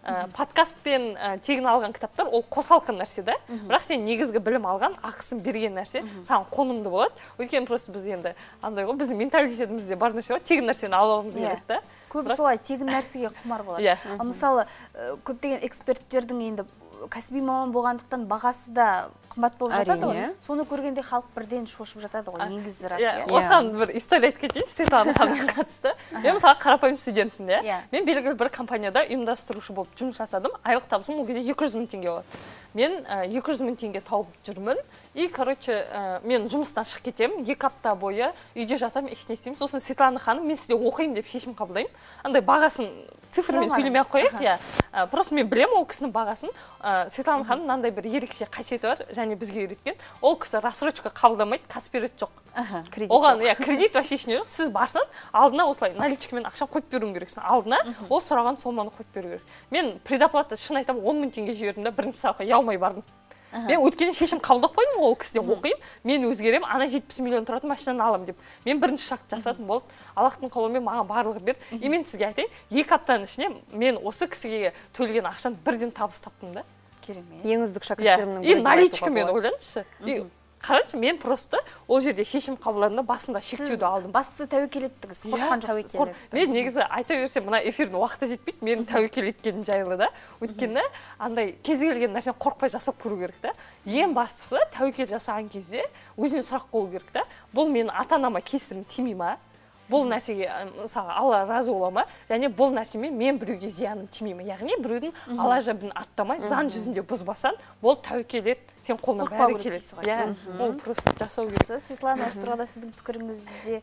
Подкастпен тегін алған кітаптар ол қосалқы нәрсе да, бірақ сен негізгі білім алған, ақысын берген нәрсе саған қонымды болады. Өйткені просто біз енді андай ғой, біздің менталитетімізде бар нәрсе бар, тегін нәрсені алуымыз керек та. Көбі солай тегін нәрсеге құмар болады. Мысалы, көптеген эксперттердің енді кәсіби маман болғандықтан бағасы да қымбат болып жатады ғой. Соны көргенде халық бірден шошып жатады ғой, негізі рас. Осыған бір история айтып кетейінші, Светлана ханымға қатысты. Мен мысалы қарапайым студентпін, иә. Мен белгілі бір компанияда ұйымдастырушы болып жұмыс жасадым. Айлық табысым ол кезде 200 000 теңге болады. Мен 200 000 теңге тауып жүрмін. И, короче, мен жұмыстан шығып кетемін, 2 апта бойы үйде жатамын, ешне істеймін. Сосын Светлана ханым, мен сізде оқимын деп шешім қабылдаймын. Андай бағасын цифрмен сөйлемей ақ қояйық, иә. Просто мен білемін ол кісінің бағасын. Светлана ханым мынандай бір ерекше қасиеті бар, және бізге үйреткен. Ол кісі рассрочка қабылдамайды, каспирет жоқ. Оған кредит вообще ешне жоқ. Сіз барсаң, алдына осылай наличкамен ақшаны қойып беруің керексің. Алдына ол сұраған соманы қойып беру керек. Мен предоплата шын айтамын 10 000 теңге жібердім да, бірінші сабаққа ұялмай бардым. Мен өткенде шешім қабылдап қойдым, ол кісіден оқимын, мен өзгеремін, ана 70 миллион тұратын машинаны аламын деп. Мен бірінші шакт жасадым, болды. Аллахтың қалауымен маған барлығы берді. И мен сізге айтайын, 2 аптаның ішінде мен осы кісіге төлеген ақшаны бірден табыс таптым да. Керемет. Ең үздік шәкірттерімнің бірі. И наличкамен ойлаңызшы. Қараңызшы, мен просто ол жерде шешім қабылдағанда басында шектеуді алдым. Бастысы тәуекел еттіңіз, қорыққан жоқ. Мен негізі айта берсем, мына эфирдің уақыты жетпейді, мен тәуекел еткенім жайлы да. Өйткені андай кез келген нәрсені қорықпай жасап көру керек та. Ең бастысы тәуекел жасаған кезде өзіне сұрақ қою керек та. Бұл менің ата-анама кесірім тимей ма? Бұл нәрсеге, мысалы, Алла разы бола ма? Және бұл нәрсемен мен біреуге зияным тимей ма? Яғни біреудің ала жабын аттамай, заң жүзінде бұзбасан, бұл тәуекел ет, сен қолынан бәрі келеді. Ол просто жасау керек. Светлана, осы тұрғыда сіздің пікіріңізде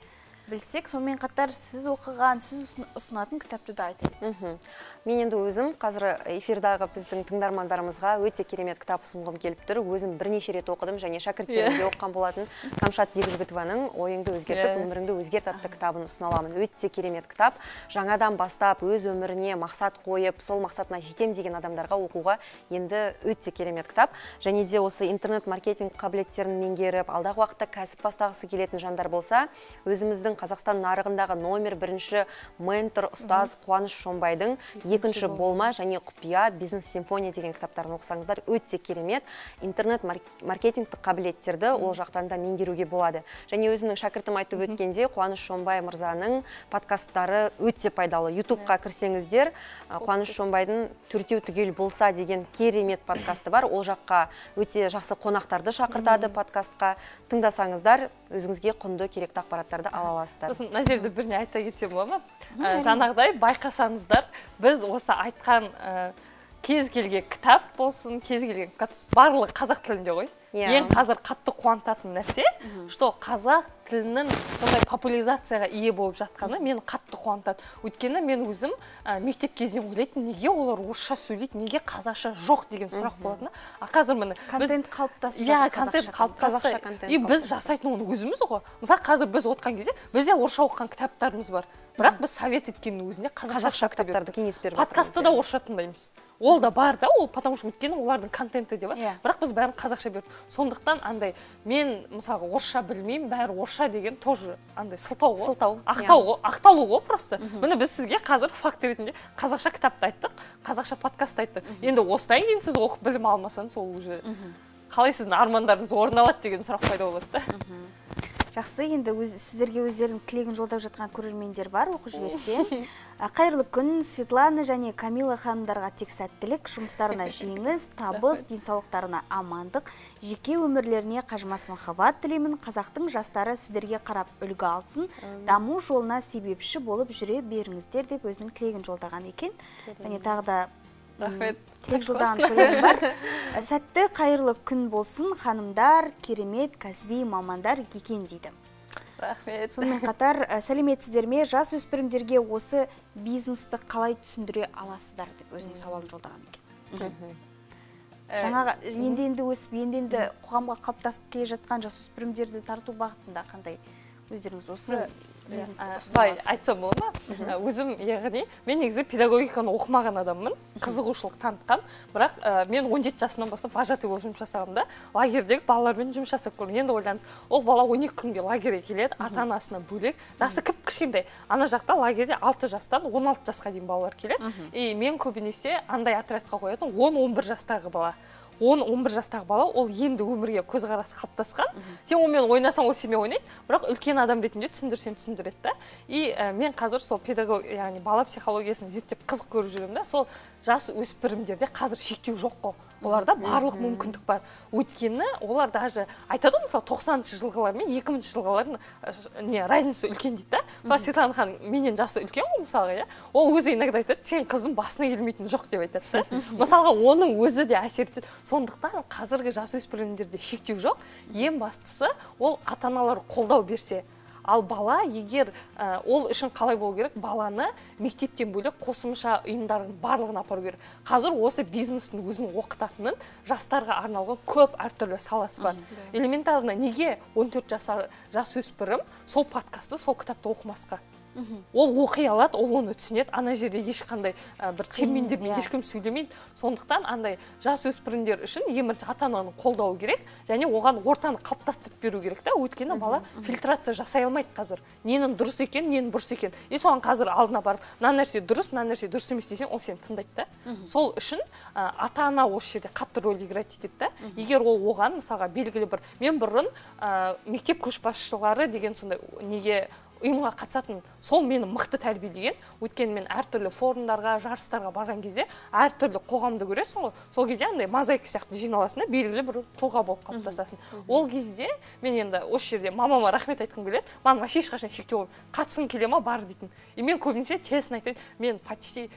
білсек, сонымен қатар сіз оқыған, сіз ұсынатын кітапты да айтайық. Мен енді өзім қазір эфирдағы біздің тыңдармандарымызға өте керемет кітап ұсынғым келіп тұр. Өзім бірнеше рет оқыдым және шәкірттерімде оқыған болатын Камшат Бегжігітованың «Ойыңды өзгерт, өміріңді өзгерт» атты кітабын ұсына аламын. Өте керемет кітап. Жаңадан бастап өз өміріне мақсат қойып, сол мақсатына жетем деген адамдарға оқуға енді өте керемет кітап. Және де осы интернет-маркетинг қабілеттерін меңгеріп, алдағы уақытта кәсіп бастағысы келетін жандар болса, өзіміздің Қазақстан нарығындағы номер бірінші ментор ұстаз Қуаныш Шонбайдың екінші болма және құпия бизнес-симфония деген кітаптарын оқысаңыздар өте керемет. Интернет-маркетингтік қабілеттерді ол жақтан да меңгеруге болады. Және өзімнің шәкіртім айтып өткенде, Қуаныш Шонбай мырзаның подкасттары өте пайдалы. YouTube-қа кірсеңіздер, Қуаныш Шонбайдың «Төртеу түгел болса» деген керемет подкасты бар. Ол жаққа өте жақсы қонақтарды шақыртады подкастқа. Тыңдасаңыздар, өзіңізге құнды керекті ақпараттарды ала аласыздар. Сосын мына жерде бірне айта кетсем бола ма? Жаңағыдай байқасаңыздар, біз осы айтқан кез келген кітап болсын, кез келген барлығы қазақ тілінде ғой. Ең қазір қатты қуантатын нәрсе, что қазақ тілінің сондай популяризацияға ие болып жатқаны мені қатты қуантады. Өйткені мен өзім мектеп кезінен ойлайтын, неге олар орысша сөйлейді, неге қазақша жоқ деген сұрақ болатын. Қазір міне контент қалыптасып жатыр, контент қалыптасты. И біз жасайтын оны өзіміз ғой. Мысалы, қазір біз отқан кезде бізде орысша оқыған кітаптарымыз бар. Бірақ біз совет еткеннің өзінде қазақша кітаптарды кеңес беріп подкастты да орысша тыңдаймыз. Ол да бар да, ол потому что өйткені олардың контенті де бар. Бірақ біз бәрін қазақша беріп. Сондықтан андай мен мысалы орысша білмеймін, бәрі орысша деген тоже андай сылтау ғой. Ақталу ғой просто. Міне біз сізге қазір факт ретінде қазақша кітапты айттық, қазақша подкаст айттық. Енді осыдан кейін сіз оқып білім алмасаңыз, ол уже қалай сіздің армандарыңыз орындалады деген сұрақ пайда болады да. Жақсы, енді сіздерге өздерінің тілегін жолдап жатқан көрермендер бар, оқып жіберсе. Қайырлы күн, Светлана және Камила ханымдарға тек сәттілік, жұмыстарына жеңіс, табыс, денсаулықтарына амандық, жеке өмірлеріне қажымас махаббат тілеймін. Қазақтың жастары сіздерге қарап үлгі алсын, даму жолына себепші болып жүре беріңіздер деп өзінің тілегін жолдаған екен. Және тағы да рахмет. Тілек жолдаған тілегім бар. Сәтті қайырлы күн болсын, ханымдар, керемет, кәсіби мамандар екен дейді. Рахмет. Сонымен қатар, сәлеметсіздер ме, жас өспірімдерге осы бизнесті қалай түсіндіре аласыздар деп өзінің сауалын жолдаған екен. Жаңағы енді өсіп, енді қоғамға қалыптасып келе жатқан жас өспірімдерді тарту бағытында қандай өздеріңіз осы Бай, айтсам бола ма? Өзім, яғни, мен негізі педагогиканы оқымаған адаммын, қызығушылық танытқан, бірақ мен 17 жасынан бастап вожатый болып жұмыс жасағанымда лагерьдегі балалармен жұмыс жасап көрдім. Енді ойлаңыз, ол бала 12 күнге лагерьге келеді, ата-анасына бөлек, жасы кішкентай. Ана жақта лагерьде 6 жастан 16 жасқа дейін балалар келеді. И мен көбінесе андай отрядқа қоятын 10-11 жастағы бала. 10-11 жастағы бала, ол енді өмірге көзқарасы қалыптасқан. Сен онымен ойнасаң, ол сенімен ойнайды, бірақ үлкен адам ретінде түсіндірсең түсіндіреді да. И мен қазір сол педагог, яғни бала психологиясын зерттеп қызық көріп жүремін да. Сол жас өспірімдерде қазір шектеу жоқ қой. Оларда барлық мүмкіндік бар. Өйткені олар даже айтады, мысалы 90-шы жылғылар мен 2000-шы жылғылардың разница үлкен дейді да. Мысалы Светлана ханым менен жасы үлкен ғой мысалға, иә. Ол өзі иногда айтады, сен қыздың басына келмейтін жоқ деп айтады да. Мысалға оның өзі де әсер етеді. Сондықтан қазіргі жас өспірімдерде шектеу жоқ. Ең бастысы ол ата-аналар қолдау берсе. Ал бала, егер ол үшін қалай болу керек, баланы мектептен бөлек қосымша ұйымдардың барлығын апару керек. Қазір осы бизнестің өзін оқытатынын жастарға арналған көп әртүрлі саласы бар. Элементарно неге 14 жасар жас өспірім сол подкастты, сол кітапты оқымасқа? Ол оқи алады, ол оны түсінеді. Ана жерде ешқандай бір терминдермен ешкім сөйлемейді. Сондықтан андай жас өспірімдер үшін ең бірінші ата-ананың қолдауы керек, және оған ортаны қалыптастырып беру керек та. Өйткені бала фильтрация жасай алмайды қазір. Ненің дұрыс екен, ненің бұрыс екен. И соған қазір алдына барып, мына нәрсе дұрыс, мына нәрсе дұрыс емес десең, ол сені тыңдайды да. Сол үшін ата-ана осы жерде қатты рөл играть етеді да. Егер ол оған, мысалға, белгілі бір, мен бұрын мектеп көшбасшылары деген сондай неге ұйымға қатысатын, сол мені мықты тәрбиелеген. Өйткені мен әртүрлі форумдарға, жарыстарға барған кезде әртүрлі қоғамды көресің ғой. Сол кезде андай мозаика сияқты жиналасың да, белгілі бір тұлға болып қалыптасасың. Ол кезде мен енді осы жерде мамама рахмет айтқым келеді. Маған вообще ешқашан шектеу қатысқым келе ма бар дейтін. И мен көбінесе честно айтайын, мен почти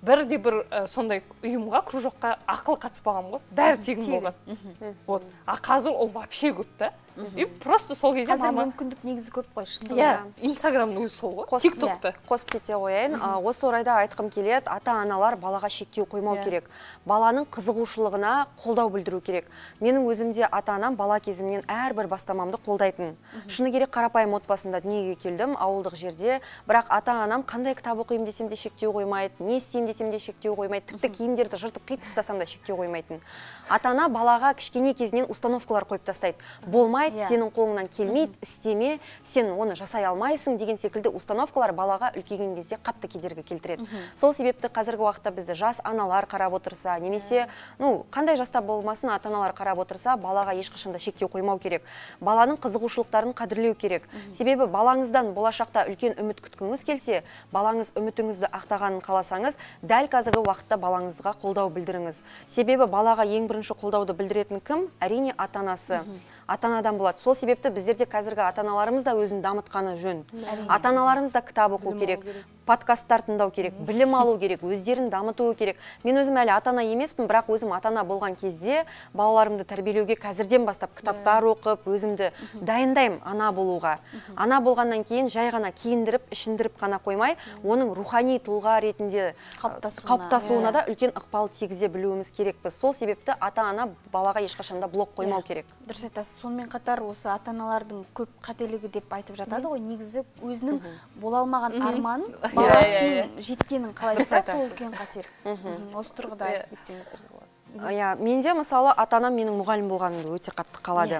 бір сондай ұйымға, кружокқа ақылы қатыспағам ғой. Бәрі тегін болған. Вот. А қазір ол вообще көп та. и просто сол кезде қазір мама мүмкіндік негізі көп қой шындығында. Инстаграмның өзі сол ғой, тиктокты қосып кете қояйын. Осы орайда айтқым келеді, ата-аналар балаға шектеу қоймау керек. Баланың қызығушылығына қолдау білдіру керек. Менің өзімде ата-анам бала кезімнен әрбір бастамамды қолдайтын. Шыны керек, қарапайым отбасында дүниеге келдім, ауылдық жерде, бірақ ата-анам қандай кітап оқимын десем де шектеу қоймайды, не істеймін десем де шектеу қоймайды, тіпті киімдерді жыртып қиып тастасам да шектеу қоймайтын. Ата-ана балаға кішкене кезінен установкалар қойып тастайды. Болмайды, сенің қолыңнан келмейді, істеме, сен оны жасай алмайсың деген секілді установкалар балаға үлкейген кезде қатты кедергі келтіреді. Сол себепті қазіргі уақытта бізді жас аналар қарап отырса, немесе қандай жаста болмасын ата-аналар қарап отырса, балаға ешқашанда шектеу қоймау керек. Баланың қызығушылықтарын қадірлеу керек. Себебі балаңыздан болашақта үлкен үміт күткіңіз келсе, балаңыз үмітіңізді ақтағанын қаласаңыз, дәл қазіргі уақытта балаңызға қолдау білдіріңіз. Себебі балаға ең бірінші қолдауды білдіретін кім? Әрине ата-анасы. Ата-анадан болады. Сол себепті біздерде қазіргі ата-аналарымыз да өзін дамытқаны жөн. Ата-аналарымыз да кітап оқу керек, подкасттар тыңдау керек, білім алу керек, өздерін дамытуы керек. Мен өзім әлі ата-ана емеспін, бірақ өзім ата-ана болған кезде балаларымды тәрбиелеуге қазірден бастап кітаптар оқып, өзімді дайындаймын ана болуға. Ана болғаннан кейін жай ғана киіндіріп, ішіндіріп қана қоймай, оның рухани тұлға ретінде қалыптасуына да үлкен ықпал тигізе білуіміз керекпіз. Сол себепті ата-ана балаға ешқашанда блок қоймау керек. Дұрыс айтасыз. Сонымен қатар осы ата-аналардың көп қателігі деп айтып жатады ғой, негізі өзінің бола алмаған арманын баласының жеткенін қалай болса, сол үлкен қателік. Осы тұрғыда айтып кетсеңіздер болады. Менде мысалы ата-анам менің мұғалім болғанымды өте қатты қалады.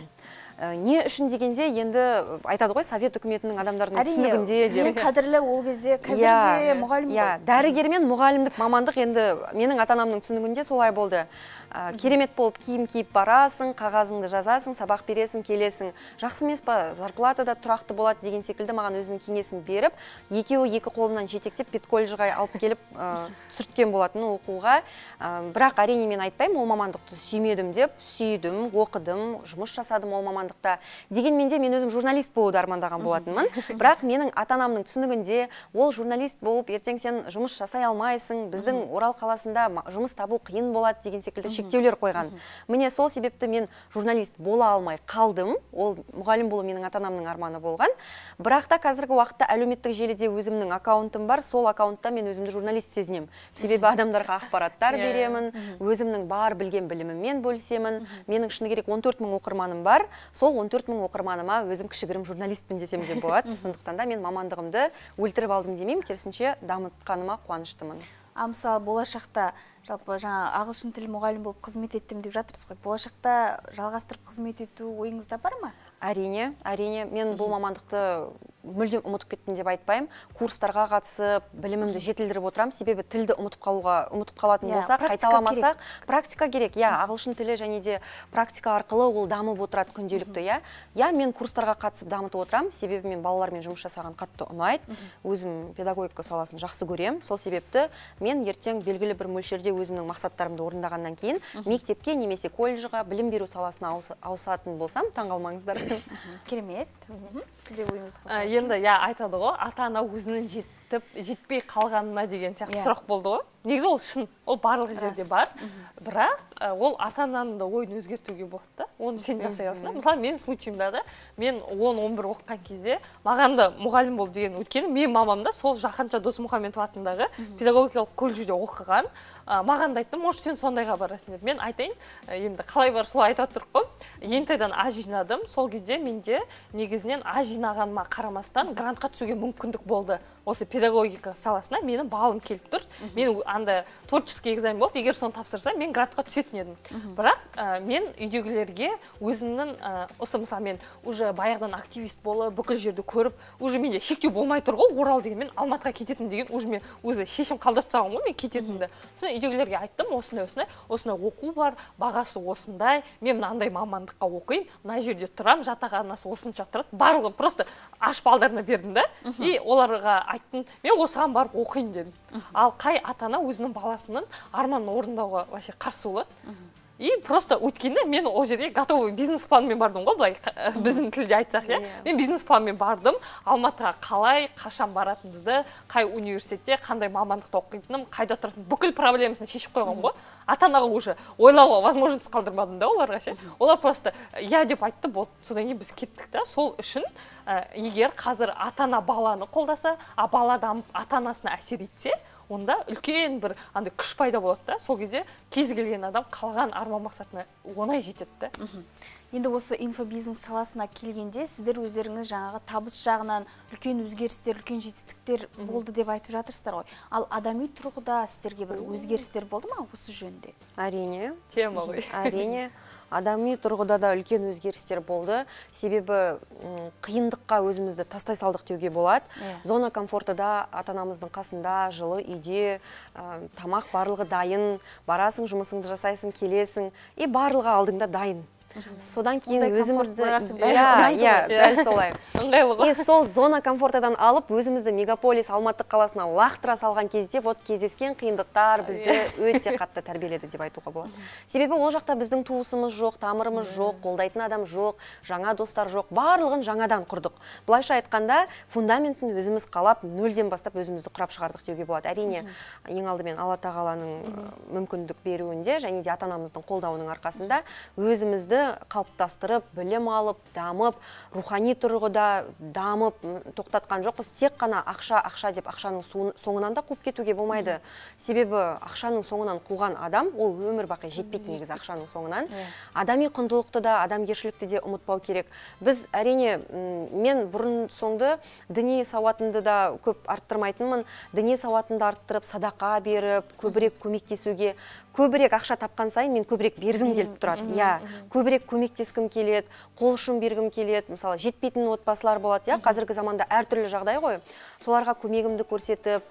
Не үшін дегенде, енді айтады ғой, Совет үкіметінің адамдарының түсінігінде деп. Ең қадірлі ол кезде қазірде мұғалім ғой. Дәрігер мен мұғалімдік мамандық енді менің ата-анамның түсінігінде солай болды. Керемет болып киім киіп барасың, қағазыңды жазасың, сабақ бересің, келесің. Жақсы емес па, зарплата да тұрақты болады деген секілді маған өзінің кеңесін беріп, екеуі екі қолымнан жетектеп педколледжға алып келіп түсірткен болатын оқуға. Бірақ әрине мен айтпаймын, ол мамандықты сүймедім деп, сүйдім, оқыдым, жұмыс жасадым ол мамандықта. Дегенменде мен өзім журналист болуды армандаған болатынмын. Бірақ менің ата-анамның түсінігінде ол журналист болып, ертең сен жұмыс жасай алмайсың, біздің Орал қаласында жұмыс табу қиын болады деген секілді шектеулер қойған. Міне сол себепті мен журналист бола алмай қалдым. Ол мұғалім болу менің ата-анамның арманы болған. Бірақ та қазіргі уақытта әлеуметтік желіде өзімнің аккаунтым бар. Сол аккаунтта мен өзімді журналист сезінемін. Себебі адамдарға ақпараттар беремін, өзімнің бар білген біліміммен бөлісемін. Менің шыны керек 14 000 оқырманым бар. Сол 14 000 оқырманыма өзім кішігірім журналистпін десем де болады. Сондықтан да мен мамандығымды өлтіріп алдым демеймін, керісінше дамытқаныма қуаныштымын. Мысалы болашақта жалпы жаңа ағылшын тілі мұғалім болып қызмет еттім деп жатырсыз ғой. Болашақта жалғастырып қызмет ету ойыңызда бар ма? Әрине, мен бұл мамандықты мүлдем ұмытып кеттім деп айтпаймын. Курстарға қатысып, білімімді жетілдіріп отырам. Себебі тілді ұмытып қалатын болсақ, қайталамасақ, практика керек. Ағылшын тілі және де практика арқылы ол дамып отырады күнделікті. Мен курстарға қатысып дамытып отырам. Себебі мен балалармен жұмыс жасаған қатты ұнайды. Өзім педагогика саласын жақсы көрем. Сол себепті мен ертең белгілі бір мөлшерде өзімнің мақсаттарымды орындағаннан кейін мектепке немесе колледжға білім беру саласына ауысатын болсам, таңғалмаңыздар. Керемет. Сізде ойыңызды қосыңыз. Енді айтады ғой, ата-ана өзінің жетпей қалғанына деген сияқты сұрақ болды ғой. Негізі ол шын, ол барлық жерде бар. Бірақ ол ата-ананың да ойын өзгертуге болады да. Оны сен жасай аласың. Мысалы, менің случайымда да, мен 10-11 оқыған кезде маған да мұғалім бол деген, өйткені мен мамам да сол Жақанша Досмұхамедов атындағы педагогикалық колледжде оқыған. Маған да айтты, может, сен сондайға барасың деп. Мен айтайын, енді қалай бар солай айтып отырып қой. Ентайдан А жинадым. Сол кезде менде негізінен А жинағаныма қарамастан грантқа түсуге мүмкіндік болды. Осы педагогика саласына менің балым келіп тұр. Мен анда творческий экзамен болды. Егер соны тапсырсам, мен грантқа түсетін едім. Бірақ мен үйдегілерге өзімнің осы мысалы мен уже баяғыдан активист болып, бүкіл жерді көріп, уже менде шектеу болмай тұр ғой, Орал деген, мен Алматыға кететін деген, уже мен өзі шешім қалдырып тастағанмын ғой, мен кететінді. Сосын үйдегілерге айттым, осындай оқу бар, бағасы осындай, мен мынандай мамандыққа оқимын, мына жерде тұрам, жатақханасы осынша тұрады, барлығы просто аш балдарына бердім да, и оларға айттым, мен осыған барып оқимын дедім. Ал қай ата-ана өзінің баласының арманын орындауға вообще қарсы болады? И просто өткенде мен ол жерге готовый бизнес-планмен бардым ғой, былай біздің тілде айтсақ, иә. Мен бизнес-планмен бардым, Алматыға қалай, қашан баратынымызды, қай университетте, қандай мамандықта оқитыным, қайда тұратыным, бүкіл проблемасын шешіп қойған ғой. Ата-анаға уже ойлауға возможность қалдырмадым да оларға ше. Олар просто я деп айтты, болды. Содан кейін біз кеттік та. Сол үшін егер қазір ата-ана баланы қолдаса, бала дамып ата-анасына әсер етсе, онда үлкен бір андай күш пайда болады да. Сол кезде кез келген адам қалған арман мақсатына оңай жетеді да. Енді осы инфобизнес саласына келгенде сіздер өздеріңіз жаңағы табыс жағынан үлкен өзгерістер, үлкен жетістіктер болды деп айтып жатырсыздар ғой. Ал адами тұрғыда сіздерге бір өзгерістер болды ма осы жөнінде? Әрине. Тема ғой. Әрине. Адами тұрғыда да үлкен өзгерістер болды. Себебі қиындыққа өзімізді тастай салдық деуге болады. Зона комфортыда ата-анамыздың қасында, жылы үйде, тамақ барлығы дайын, барасың, жұмысыңды жасайсың, келесің, и барлығы алдыңда дайын. Содан кейін өзімізді дәл солай. Ыңғайлы ғой. Сол зона комфортадан алып, өзімізді мегаполис Алматы қаласына лақтыра салған кезде, вот кездескен қиындықтар бізді өте қатты тәрбиеледі деп айтуға болады. Себебі ол жақта біздің туысымыз жоқ, тамырымыз жоқ, қолдайтын адам жоқ, жаңа достар жоқ, барлығын жаңадан құрдық. Бұлайша айтқанда, фундаментін өзіміз қалап, нөлден бастап өзімізді құрап шығардық деуге болады. Әрине, ең алдымен Алла тағаланың мүмкіндік беруінде және де ата-анамыздың қолдауының арқасында өзімізді қалыптастырып, білім алып, дамып, рухани тұрғыда дамып, тоқтатқан жоқпыз. Тек қана ақша деп ақшаның соңынан да қуып кетуге болмайды. Себебі ақшаның соңынан қуған адам, ол өмір бақи жетпейді негізі ақшаның соңынан. Адами құндылықты да, адамгершілікті де ұмытпау керек. Біз әрине, мен бұрын соңды діни сауатынды да көп арттырмайтынмын. Діни сауатынды арттырып, садақа беріп, көбірек көмектесуге, көбірек ақша тапқан сайын мен көбірек бергім келіп тұрады. Көбірек көмектескім келеді, қол ұшын бергім келеді. Мысалы, жетпейтін отбасылар болады, қазіргі заманда әртүрлі жағдай ғой. Соларға көмегімді көрсетіп,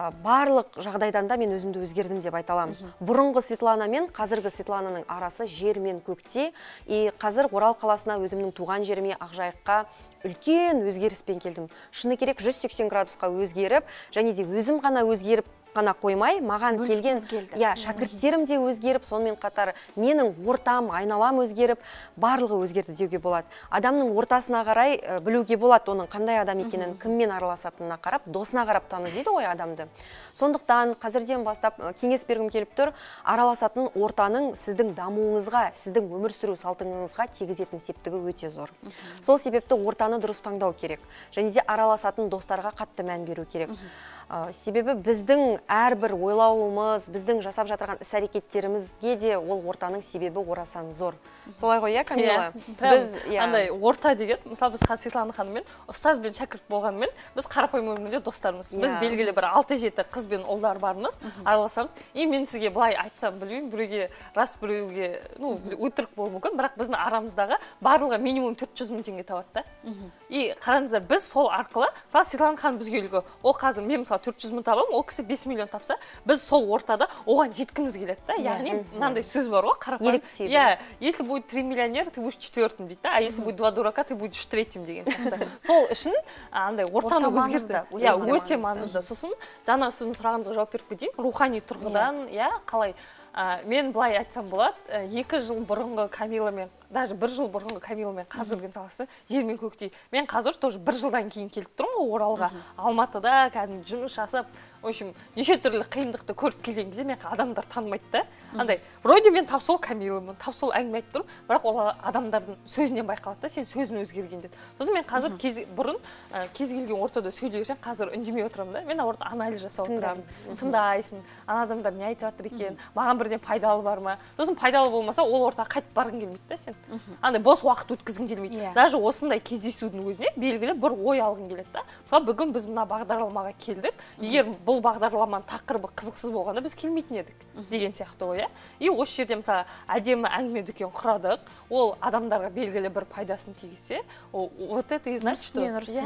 барлық жағдайдан да мен өзімді өзгердім деп айта аламын. Бұрынғы Светлана мен қазіргі Светлананың арасы жер мен көкте. И қазір Орал қаласына, өзімнің туған жеріме, Ақжайыққа үлкен өзгеріспен келдім. Шыны керек 180 градусқа өзгеріп, және де өзім ғана өзгеріп қана қоймай, маған келген шәкірттерім де өзгеріп, сонымен қатар менің ортам, айналам өзгеріп, барлығы өзгерді деуге болады. Адамның ортасына қарай білуге болады, оның қандай адам екенін, кіммен араласатынына қарап, досына қарап таны дейді ғой адамды. Сондықтан қазірден бастап кеңес бергім келіп тұр, араласатын ортаның сіздің дамуыңызға, сіздің өмір сүру салтыңызға тигізетін септігі өте зор. Сол себепті ортаны дұрыс таңдау керек. Және де араласатын достарға қатты мән беру керек. Себебі біздің әрбір ойлауымыз, біздің жасап жатырған іс-әрекеттерімізге де ол ортаның себебі орасан зор. Солай ғой, Камила? Андай орта деген, мысалы біз Светлана ханыммен ұстаз бен шәкірт болғанымен, біз қарапайым өмірде достармыз. Біз белгілі бір 6-7 қыз бен ұлдар бармыз, араласамыз. И мен сізге былай айтсам, білмеймін, біреуге рас, біреуге өтірік болуы мүмкін, бірақ біздің арамыздағы барлығы минимум 400 мың теңге табады да. И қараңыздар, біз сол арқылы, Светлана ханым бізге үлгі, ол қазір мен мысалы 400 мың табам, ол кісі 5 миллион тапса, біз сол ортада оған жеткіміз келеді да. Яғни, мынандай сөз бар ғой, қарапайым. Если будет 3 миллионера, ты будешь 4-м дейді, а если будет 2 дурака, ты будешь 3-м деген сияқты. Сол үшін андай ортаны өзгерді. Өте маңызды. Сосын жаңағы сіздің сұрағыңызға жауап беріп кетейін. Рухани тұрғыдан, қалай мен былай айтсам болады, 2 жыл бұрынғы Камиламен, даже 1 жыл бұрынғы Камиламен қазіргі саласы жер мен көктей. Мен қазір тоже 1 жылдан кейін келіп тұрмын ғой Оралға. Алматыда кәдімгі жұмыс жасап, в общем, неше түрлі қиындықты көріп келген кезде мен адамдар танымайды да. Андай, вроде мен тап сол Камиламын, тап сол әңгіме айтып тұрмын, бірақ ол адамдардың сөзінен байқалады да, сен сөзін өзгерген деді. Сосын мен қазір бұрын кез келген ортада сөйлей берсем, қазір үндемей отырамын да. Мен орта анализ жасап отырамын. Тыңдайсың, ана адамдар не айтып жатыр екен, маған бірден пайдалы бар ма? Сосын пайдалы болмаса, ол ортаға қайтып барғың келмейді да сен. Андай бос уақыт өткізгің келмейді. Даже осындай кездесудің өзіне белгілі бір ой алғың келеді да. Мысалы, бүгін біз мына бағдарламаға келдік. Егер бұл бағдарламаның тақырыбы қызықсыз болғанда біз келмейтін едік деген сияқты ғой. И осы жерде мысалы әдемі әңгіме дүкен құрадық. Ол адамдарға белгілі бір пайдасын тигізсе, вот это и значит, что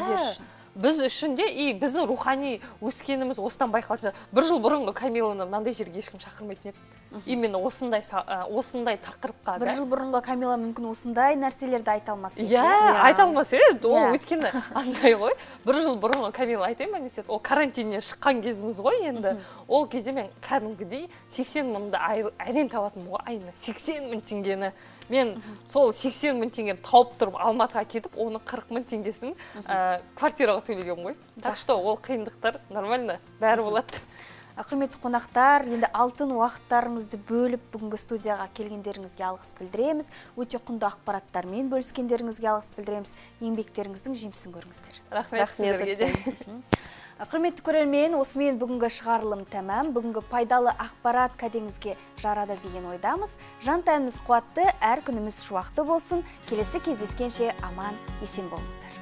біз үшін де, и біздің рухани өскеніміз осыдан байқалады. 1 жыл бұрынғы Камиланы мынандай жерге ешкім шақырмайтын еді. именно осындай тақырыпқа. Бір жыл бұрынғы Камила мүмкін осындай нәрселерді айта алмас еді. Айта алмас еді. Ол өйткені андай ғой. Бір жыл бұрынғы Камила айтайын ба не істеді? Ол карантиннен шыққан кезіміз ғой енді. Ол кезде мен кәдімгідей 80 мыңды әрең табатын ғой айына. 80 мың теңгені. Мен сол 80 мың теңгені тауып тұрып Алматыға кетіп, оны 40 мың теңгесін квартираға төлеген ғой. Так что ол қиындықтар нормально, бәрі болады. Құрметті қонақтар, енді алтын уақыттарыңызды бөліп бүгінгі студияға келгендеріңізге алғыс білдіреміз. Өте құнды ақпараттармен бөліскендеріңізге алғыс білдіреміз. Еңбектеріңіздің жемісін көріңіздер. Рахмет сіздерге де. Құрметті көрермен, осымен бүгінгі шығарылым тәмам. Бүгінгі пайдалы ақпарат кәдеңізге жарады деген ойдамыз. Жан тәніміз қуатты, әр күніміз шуақты болсын. Келесі кездескенше аман, есен болыңыздар.